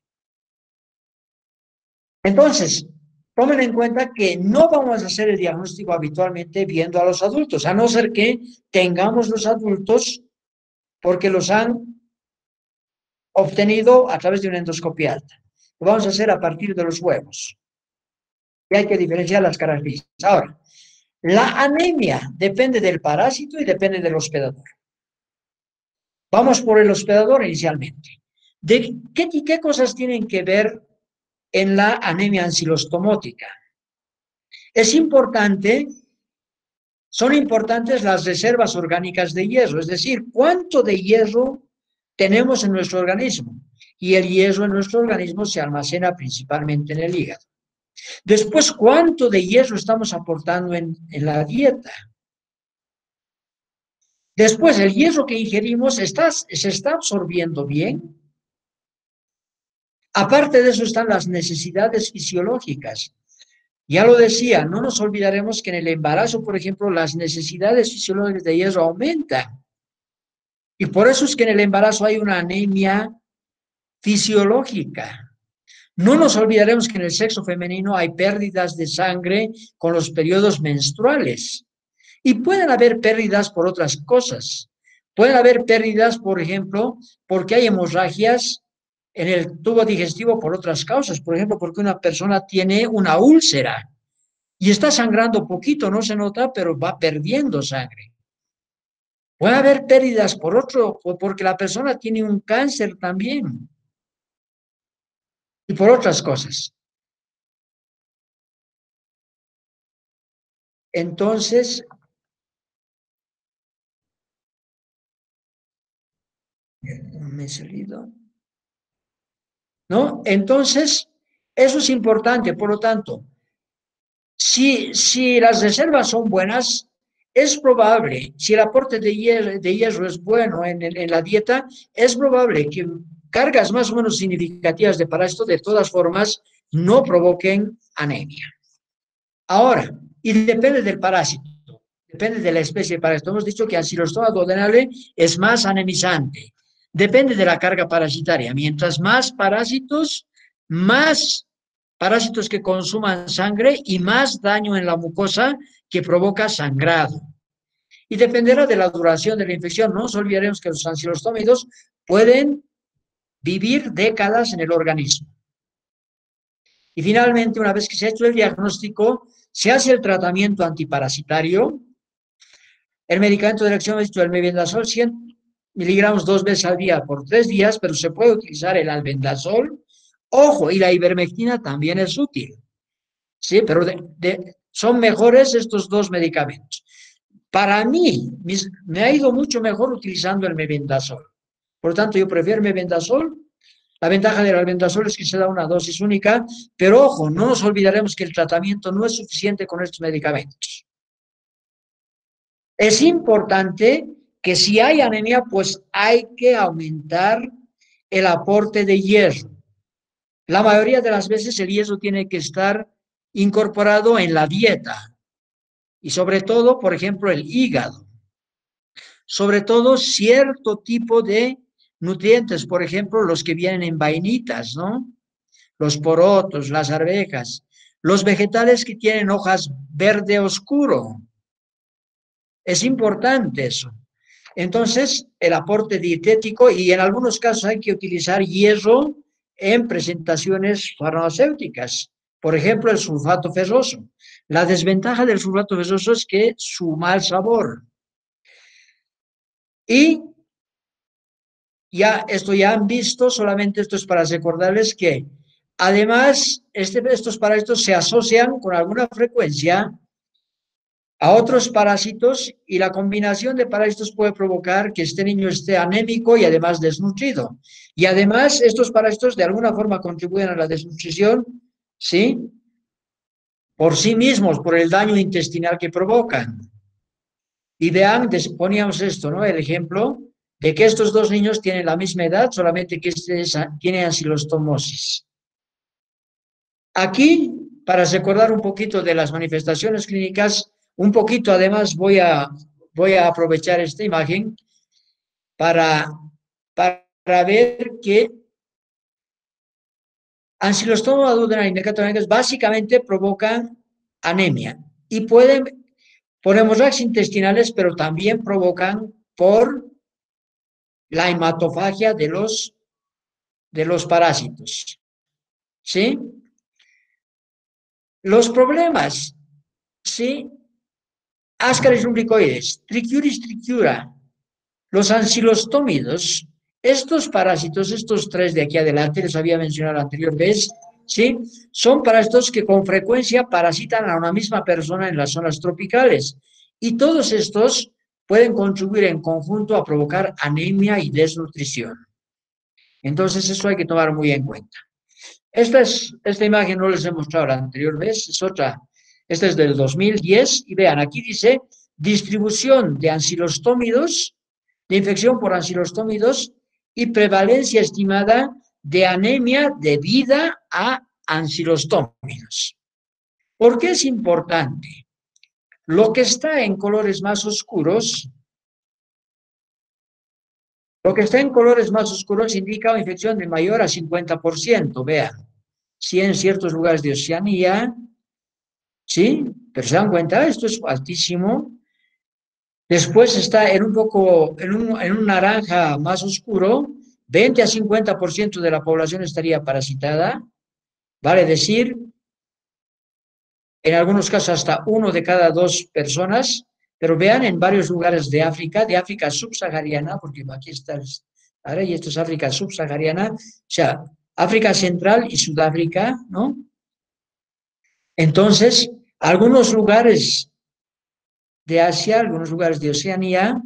Entonces, tomen en cuenta que no vamos a hacer el diagnóstico habitualmente viendo a los adultos, a no ser que tengamos los adultos porque los han obtenido a través de una endoscopia alta. Lo vamos a hacer a partir de los huevos. Y hay que diferenciar las características. Ahora, la anemia depende del parásito y depende del hospedador. Vamos por el hospedador inicialmente. ¿De qué, qué cosas tienen que ver en la anemia ancilostomótica? Es importante, son importantes las reservas orgánicas de hierro, es decir, cuánto de hierro tenemos en nuestro organismo. Y el hierro en nuestro organismo se almacena principalmente en el hígado. Después, ¿cuánto de hierro estamos aportando en, en la dieta? Después, ¿el hierro que ingerimos está, se está absorbiendo bien? Aparte de eso están las necesidades fisiológicas. Ya lo decía, no nos olvidaremos que en el embarazo, por ejemplo, las necesidades fisiológicas de hierro aumentan. Y por eso es que en el embarazo hay una anemia fisiológica. No nos olvidaremos que en el sexo femenino hay pérdidas de sangre con los periodos menstruales. Y pueden haber pérdidas por otras cosas. Pueden haber pérdidas, por ejemplo, porque hay hemorragias en el tubo digestivo por otras causas. Por ejemplo, porque una persona tiene una úlcera y está sangrando poquito, no se nota, pero va perdiendo sangre. Puede haber pérdidas por otro, porque la persona tiene un cáncer también. Y por otras cosas. entonces, me he salido, ¿no? Entonces, eso es importante, por lo tanto, si, si las reservas son buenas, es probable, si el aporte de hierro, de hierro es bueno en, en la dieta, es probable que cargas más o menos significativas de parásitos de todas formas no provoquen anemia. Ahora, y depende del parásito, depende de la especie de parásito. Hemos dicho que Ancylostoma duodenale es más anemizante. Depende de la carga parasitaria. Mientras más parásitos, más parásitos que consuman sangre y más daño en la mucosa que provoca sangrado. Y dependerá de la duración de la infección. No nos olvidaremos que los ancilostómidos pueden vivir décadas en el organismo. Y finalmente, una vez que se ha hecho el diagnóstico, se hace el tratamiento antiparasitario. El medicamento de elección, hemos dicho, el mebendazol, cien miligramos dos veces al día por tres días, pero se puede utilizar el albendazol. Ojo, y la ivermectina también es útil. Sí, pero de, de, son mejores estos dos medicamentos. Para mí, mis, me ha ido mucho mejor utilizando el mebendazol. Por lo tanto, yo prefiero mebendazol. La ventaja del albendazol es que se da una dosis única, pero ojo, no nos olvidaremos que el tratamiento no es suficiente con estos medicamentos. Es importante que si hay anemia, pues hay que aumentar el aporte de hierro. La mayoría de las veces el hierro tiene que estar incorporado en la dieta y sobre todo, por ejemplo, el hígado. Sobre todo cierto tipo de nutrientes, por ejemplo, los que vienen en vainitas, ¿no? Los porotos, las arvejas, los vegetales que tienen hojas verde oscuro. Es importante eso. Entonces, el aporte dietético, y en algunos casos hay que utilizar hierro en presentaciones farmacéuticas. Por ejemplo, el sulfato ferroso. La desventaja del sulfato ferroso es que su mal sabor. Y ya esto ya han visto, solamente esto es para recordarles que además este, estos parásitos se asocian con alguna frecuencia a otros parásitos y la combinación de parásitos puede provocar que este niño esté anémico y además desnutrido. Y además estos parásitos de alguna forma contribuyen a la desnutrición, ¿sí? Por sí mismos, por el daño intestinal que provocan. Y vean, poníamos esto, ¿no? El ejemplo de que estos dos niños tienen la misma edad, solamente que este es, tiene ancilostomosis. Aquí, para recordar un poquito de las manifestaciones clínicas, un poquito además voy a, voy a aprovechar esta imagen para, para ver que ancilostoma duodenal y mecatonémicas básicamente provocan anemia y pueden, por hemorragias intestinales, pero también provocan por la hematofagia de los, de los parásitos. ¿Sí? Los problemas, ¿sí? Ascaris lumbricoides, Trichuris trichiura, los ancilostómidos, estos parásitos, estos tres de aquí adelante, les había mencionado la anterior vez, ¿sí? Son parásitos que con frecuencia parasitan a una misma persona en las zonas tropicales. Y todos estos pueden contribuir en conjunto a provocar anemia y desnutrición. Entonces, eso hay que tomar muy en cuenta. Esta, es, esta imagen no les he mostrado la anterior vez, es otra. Esta es del dos mil diez y vean, aquí dice distribución de ancilostómidos, de infección por ancilostómidos y prevalencia estimada de anemia debida a ancilostómidos. ¿Por qué es importante? Lo que está en colores más oscuros, lo que está en colores más oscuros indica una infección de mayor a cincuenta por ciento, vean. Sí, en ciertos lugares de Oceanía, sí, pero se dan cuenta, esto es altísimo. Después está en un poco, en un, en un naranja más oscuro, veinte a cincuenta por ciento de la población estaría parasitada, vale decir, en algunos casos hasta uno de cada dos personas, pero vean en varios lugares de África, de África subsahariana, porque aquí está, ahora y esto es África subsahariana, o sea, África Central y Sudáfrica, ¿no? Entonces, algunos lugares de Asia, algunos lugares de Oceanía.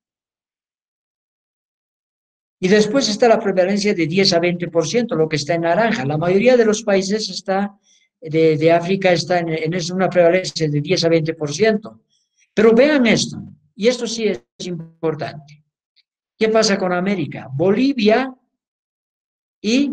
Y después está la prevalencia de diez a veinte por ciento, lo que está en naranja. La mayoría de los países está, de, de África está en, en una prevalencia de diez a veinte por ciento. Pero vean esto, y esto sí es importante. ¿Qué pasa con América? Bolivia y,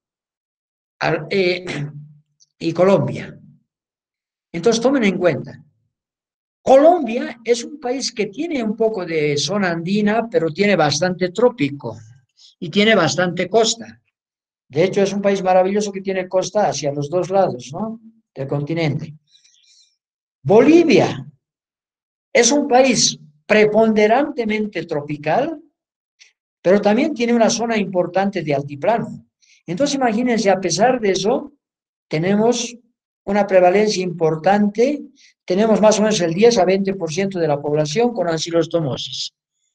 eh, y Colombia. Entonces tomen en cuenta. Colombia es un país que tiene un poco de zona andina, pero tiene bastante trópico y tiene bastante costa. De hecho, es un país maravilloso que tiene costa hacia los dos lados, ¿no?, del continente. Bolivia es un país preponderantemente tropical, pero también tiene una zona importante de altiplano. Entonces, imagínense, a pesar de eso, tenemos una prevalencia importante, tenemos más o menos el diez a veinte por ciento de la población con ancilostomosis.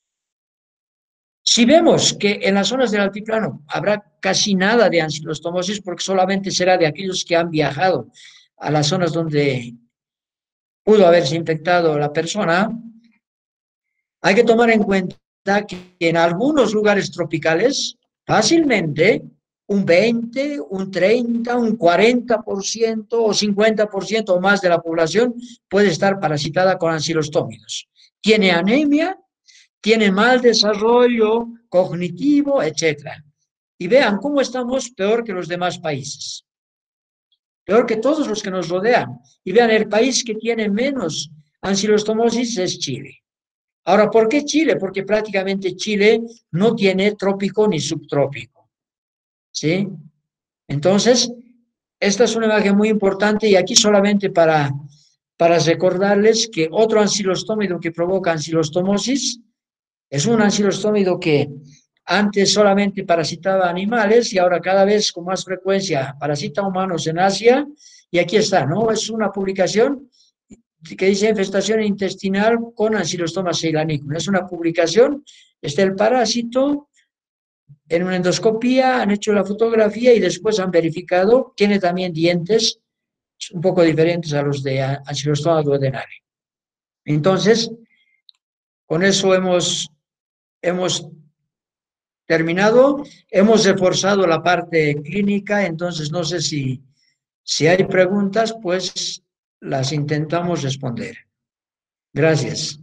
Si vemos que en las zonas del altiplano habrá casi nada de ancilostomosis, porque solamente será de aquellos que han viajado a las zonas donde pudo haberse infectado la persona, hay que tomar en cuenta que en algunos lugares tropicales, fácilmente, un veinte, un treinta, un cuarenta por ciento o cincuenta por ciento o más de la población puede estar parasitada con ancilostómidos. Tiene anemia, tiene mal desarrollo cognitivo, etcétera. Y vean cómo estamos peor que los demás países. Peor que todos los que nos rodean. Y vean, el país que tiene menos ancilostomosis es Chile. Ahora, ¿por qué Chile? Porque prácticamente Chile no tiene trópico ni subtrópico. ¿Sí? Entonces, esta es una imagen muy importante y aquí solamente para, para recordarles que otro ancilostómido que provoca ancilostomosis es un ancilostómido que antes solamente parasitaba animales y ahora cada vez con más frecuencia parasita humanos en Asia. Y aquí está, ¿no? Es una publicación que dice infestación intestinal con Ancylostoma ceylanicum. Es una publicación, está el parásito en una endoscopía, han hecho la fotografía y después han verificado, tiene también dientes un poco diferentes a los de Ancylostoma duodenale. Entonces, con eso hemos, hemos terminado, hemos reforzado la parte clínica, entonces no sé si, si hay preguntas, pues las intentamos responder. Gracias.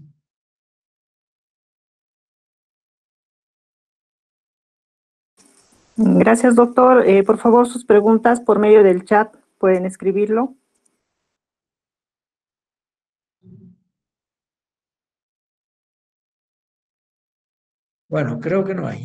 Gracias, doctor. Eh, por favor, sus preguntas por medio del chat pueden escribirlo. Bueno, creo que no hay.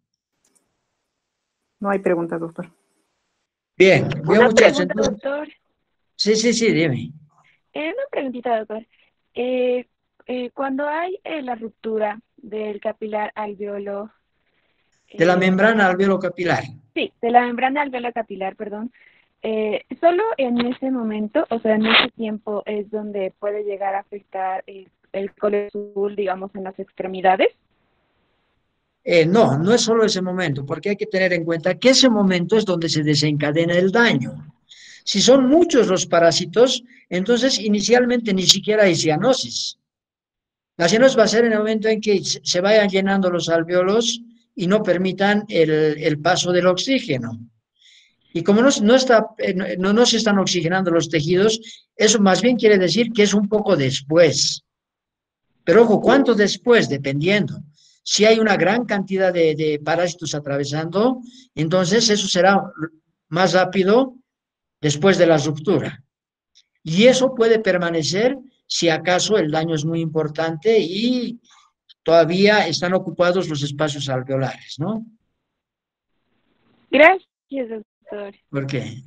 No hay preguntas, doctor. Bien, bien, Una muchachos. pregunta, Entonces, doctor. sí, sí, sí, dime. Eh, una preguntita, doctor. Eh, eh, cuando hay eh, la ruptura del capilar alveolo... De la eh, membrana alveolo-capilar. Sí, de la membrana alveolo capilar, perdón. Eh, solo en ese momento, o sea, en ese tiempo es donde puede llegar a afectar el, el colesterol, digamos, en las extremidades. Eh, no, no es solo ese momento, porque hay que tener en cuenta que ese momento es donde se desencadena el daño. Si son muchos los parásitos, entonces inicialmente ni siquiera hay cianosis. La cianosis va a ser en el momento en que se vayan llenando los alveolos y no permitan el, el paso del oxígeno. Y como no, no, está, no, no se están oxigenando los tejidos, eso más bien quiere decir que es un poco después. Pero ojo, ¿cuánto después? Dependiendo. Si hay una gran cantidad de, de parásitos atravesando, entonces eso será más rápido después de la ruptura. Y eso puede permanecer si acaso el daño es muy importante y todavía están ocupados los espacios alveolares, ¿no? Gracias, doctor. ¿Por qué?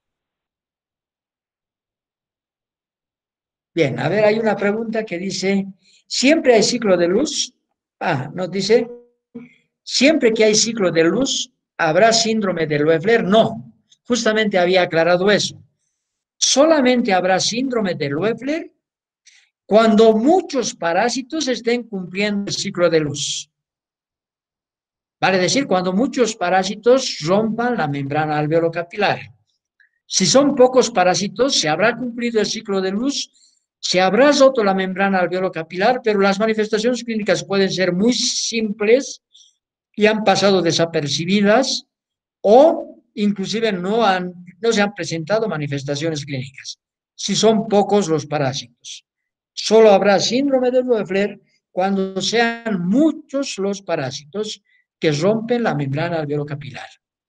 Bien, a ver, hay una pregunta que dice, ¿siempre hay ciclo de luz? Ah, nos dice, ¿siempre que hay ciclo de luz habrá síndrome de Loeffler? No, justamente había aclarado eso. Solamente habrá síndrome de Loeffler cuando muchos parásitos estén cumpliendo el ciclo de luz. Vale decir, cuando muchos parásitos rompan la membrana alveolo-capilar. Si son pocos parásitos, se habrá cumplido el ciclo de luz Se habrá roto la membrana alveolo-capilar, pero las manifestaciones clínicas pueden ser muy simples y han pasado desapercibidas o inclusive no, han, no se han presentado manifestaciones clínicas, si son pocos los parásitos. Solo habrá síndrome de Loeffler cuando sean muchos los parásitos que rompen la membrana alveolo-capilar.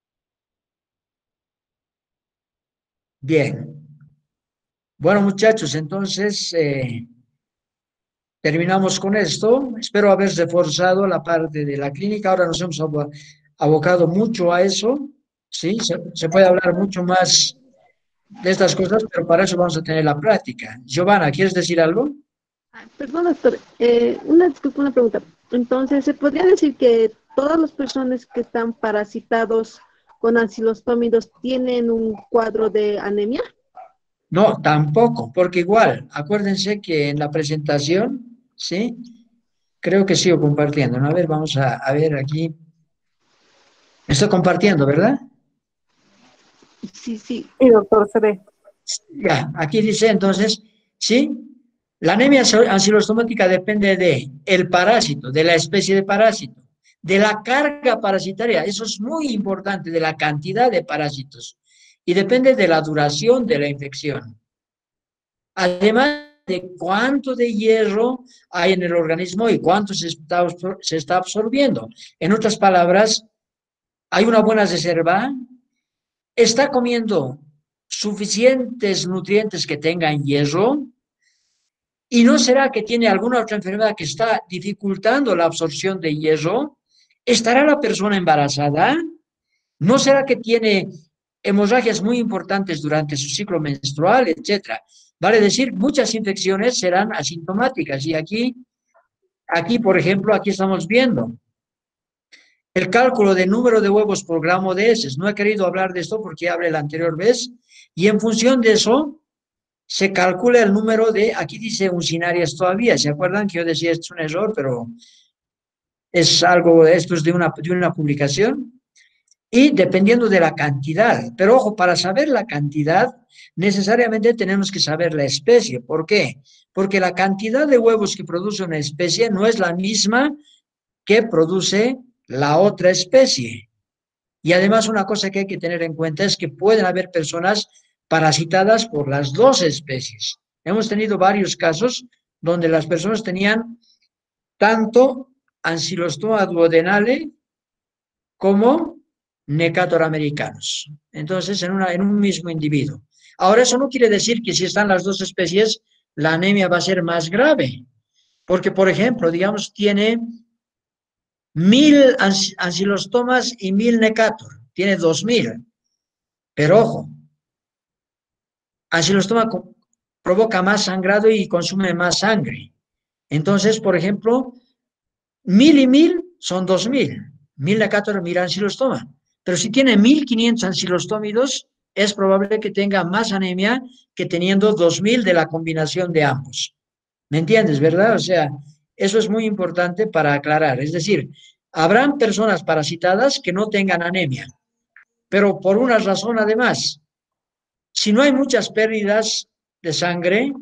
Bien. Bueno, muchachos, entonces eh, terminamos con esto. Espero haber reforzado la parte de la clínica. Ahora nos hemos abocado mucho a eso. Sí, se, se puede hablar mucho más de estas cosas, pero para eso vamos a tener la práctica. Giovanna, ¿quieres decir algo? Ah, perdón, doctor, eh, una disculpa, una pregunta. Entonces, ¿se podría decir que todas las personas que están parasitados con ancilostómidos tienen un cuadro de anemia? No, tampoco, porque igual, acuérdense que en la presentación, ¿sí? Creo que sigo compartiendo, ¿no? A ver, vamos a, a ver aquí. Estoy compartiendo, ¿verdad? Sí, sí. Sí, doctor, se ve. Ya, aquí dice entonces, ¿sí? La anemia ancilostomática depende de el parásito, de la especie de parásito, de la carga parasitaria, eso es muy importante, de la cantidad de parásitos, y depende de la duración de la infección. Además de cuánto de hierro hay en el organismo y cuánto se está, se está absorbiendo. En otras palabras, hay una buena reserva, está comiendo suficientes nutrientes que tengan hierro, y no será que tiene alguna otra enfermedad que está dificultando la absorción de hierro. ¿Estará la persona embarazada? ¿No será que tiene hemorragias muy importantes durante su ciclo menstrual, etcétera? Vale decir, muchas infecciones serán asintomáticas. Y aquí, aquí, por ejemplo, aquí estamos viendo el cálculo de número de huevos por gramo de heces. No he querido hablar de esto porque hablé la anterior vez. Y en función de eso, se calcula el número de, aquí dice uncinarias todavía. ¿Se acuerdan que yo decía esto es un error, pero es algo, esto es de una, de una publicación? Y dependiendo de la cantidad. Pero ojo, para saber la cantidad, necesariamente tenemos que saber la especie. ¿Por qué? Porque la cantidad de huevos que produce una especie no es la misma que produce la otra especie. Y además una cosa que hay que tener en cuenta es que pueden haber personas parasitadas por las dos especies. Hemos tenido varios casos donde las personas tenían tanto Ancylostoma duodenale como Necator americanos. Entonces, en, una, en un mismo individuo. Ahora, eso no quiere decir que si están las dos especies, la anemia va a ser más grave. Porque, por ejemplo, digamos, tiene mil ancilostomas y mil Necator. Tiene dos mil. Pero ojo, ancilostoma provoca más sangrado y consume más sangre. Entonces, por ejemplo, mil y mil son dos mil. Mil Necator, mil ancilostoma. Pero si tiene mil quinientos ancilostómidos, es probable que tenga más anemia que teniendo dos mil de la combinación de ambos. ¿Me entiendes, verdad? O sea, eso es muy importante para aclarar. Es decir, habrán personas parasitadas que no tengan anemia, pero por una razón además. Si no hay muchas pérdidas de sangre,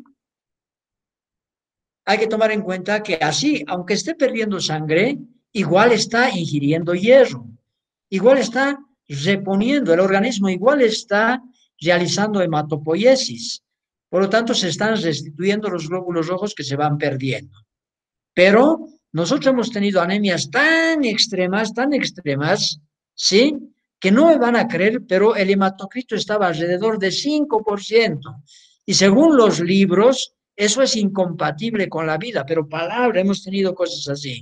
hay que tomar en cuenta que así, aunque esté perdiendo sangre, igual está ingiriendo hierro, igual está reponiendo, el organismo igual está realizando hematopoiesis. Por lo tanto, se están restituyendo los glóbulos rojos que se van perdiendo. Pero nosotros hemos tenido anemias tan extremas, tan extremas, ¿sí? Que no me van a creer, pero el hematocrito estaba alrededor de cinco por ciento. Y según los libros, eso es incompatible con la vida, pero palabra, hemos tenido cosas así.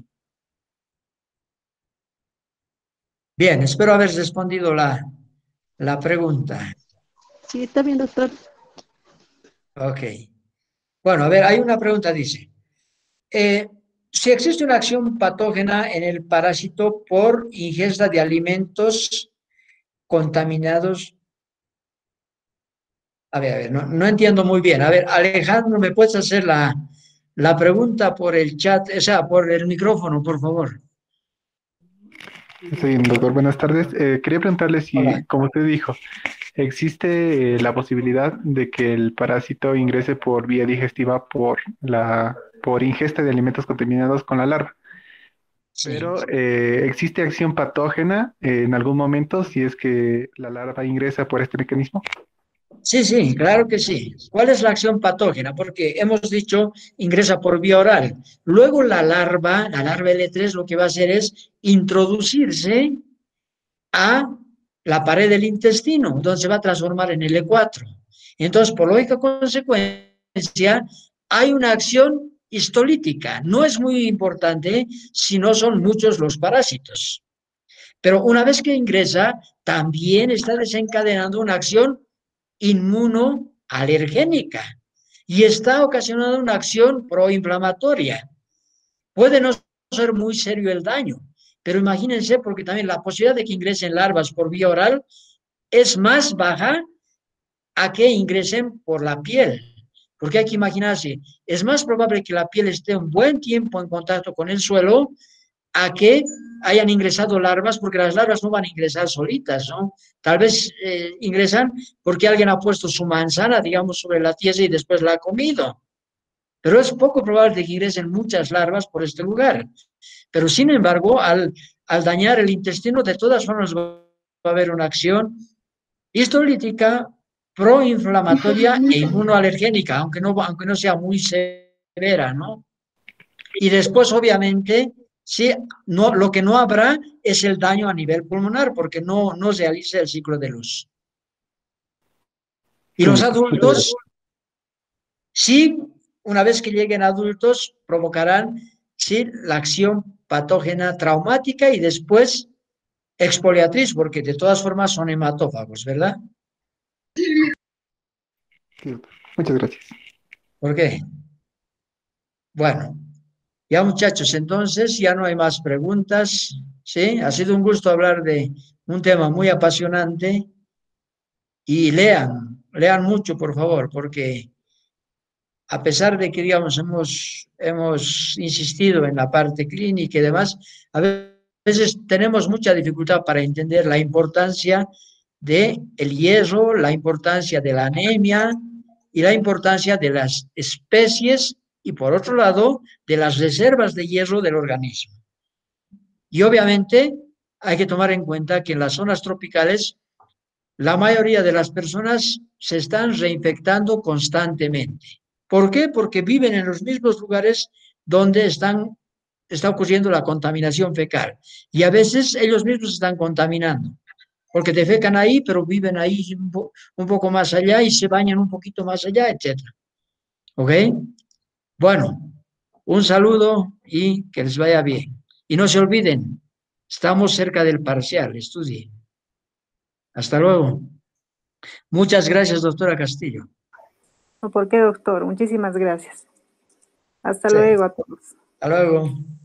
Bien, espero haber respondido la, la pregunta. Sí, está bien, doctor. Ok. Bueno, a ver, hay una pregunta, dice. Eh, si existe una acción patógena en el parásito por ingesta de alimentos contaminados. A ver, a ver, no, no entiendo muy bien. A ver, Alejandro, ¿me puedes hacer la, la pregunta por el chat, o sea, por el micrófono, por favor? Sí, doctor, buenas tardes. Eh, quería preguntarle Hola. si, como usted dijo, existe eh, la posibilidad de que el parásito ingrese por vía digestiva por la por ingesta de alimentos contaminados con la larva. Sí. Pero eh, existe acción patógena eh, en algún momento si es que la larva ingresa por este mecanismo. Sí, sí, claro que sí. ¿Cuál es la acción patógena? Porque hemos dicho ingresa por vía oral. Luego la larva, la larva L tres, lo que va a hacer es introducirse a la pared del intestino, donde se va a transformar en L cuatro. Entonces, por lógica consecuencia, hay una acción histolítica. No es muy importante si no son muchos los parásitos. Pero una vez que ingresa, también está desencadenando una acción inmunoalergénica y está ocasionando una acción proinflamatoria. Puede no ser muy serio el daño, pero imagínense, porque también la posibilidad de que ingresen larvas por vía oral es más baja a que ingresen por la piel. Porque hay que imaginarse, es más probable que la piel esté un buen tiempo en contacto con el suelo a que hayan ingresado larvas, porque las larvas no van a ingresar solitas, ¿no? Tal vez eh, ingresan porque alguien ha puesto su manzana, digamos, sobre la tierra y después la ha comido. Pero es poco probable que ingresen muchas larvas por este lugar. Pero sin embargo, al, al dañar el intestino, de todas formas va a haber una acción histolítica, proinflamatoria e inmunoalergénica, aunque no, aunque no sea muy severa, ¿no? Y después, obviamente, sí, no, lo que no habrá es el daño a nivel pulmonar, porque no, no se realiza el ciclo de luz. Y Sí, los muchas adultos, gracias. sí, una vez que lleguen adultos, provocarán, sí, la acción patógena traumática y después exfoliatriz, porque de todas formas son hematófagos, ¿verdad? Sí, doctor. Muchas gracias. ¿Por qué? Bueno, ya muchachos, entonces ya no hay más preguntas, ¿sí? Ha sido un gusto hablar de un tema muy apasionante y lean, lean mucho, por favor, porque a pesar de que, digamos, hemos, hemos insistido en la parte clínica y demás, a veces tenemos mucha dificultad para entender la importancia del hierro, la importancia de la anemia y la importancia de las especies y, por otro lado, de las reservas de hierro del organismo. Y obviamente hay que tomar en cuenta que en las zonas tropicales la mayoría de las personas se están reinfectando constantemente. ¿Por qué? Porque viven en los mismos lugares donde están, está ocurriendo la contaminación fecal. Y a veces ellos mismos están contaminando, porque defecan ahí, pero viven ahí un, po un poco más allá y se bañan un poquito más allá, etcétera. ¿Ok? Bueno, un saludo y que les vaya bien. Y no se olviden, estamos cerca del parcial, estudien. Hasta luego. Muchas gracias, doctora Castillo. ¿O por qué, doctor? Muchísimas gracias. Hasta Sí, luego a todos. hasta luego.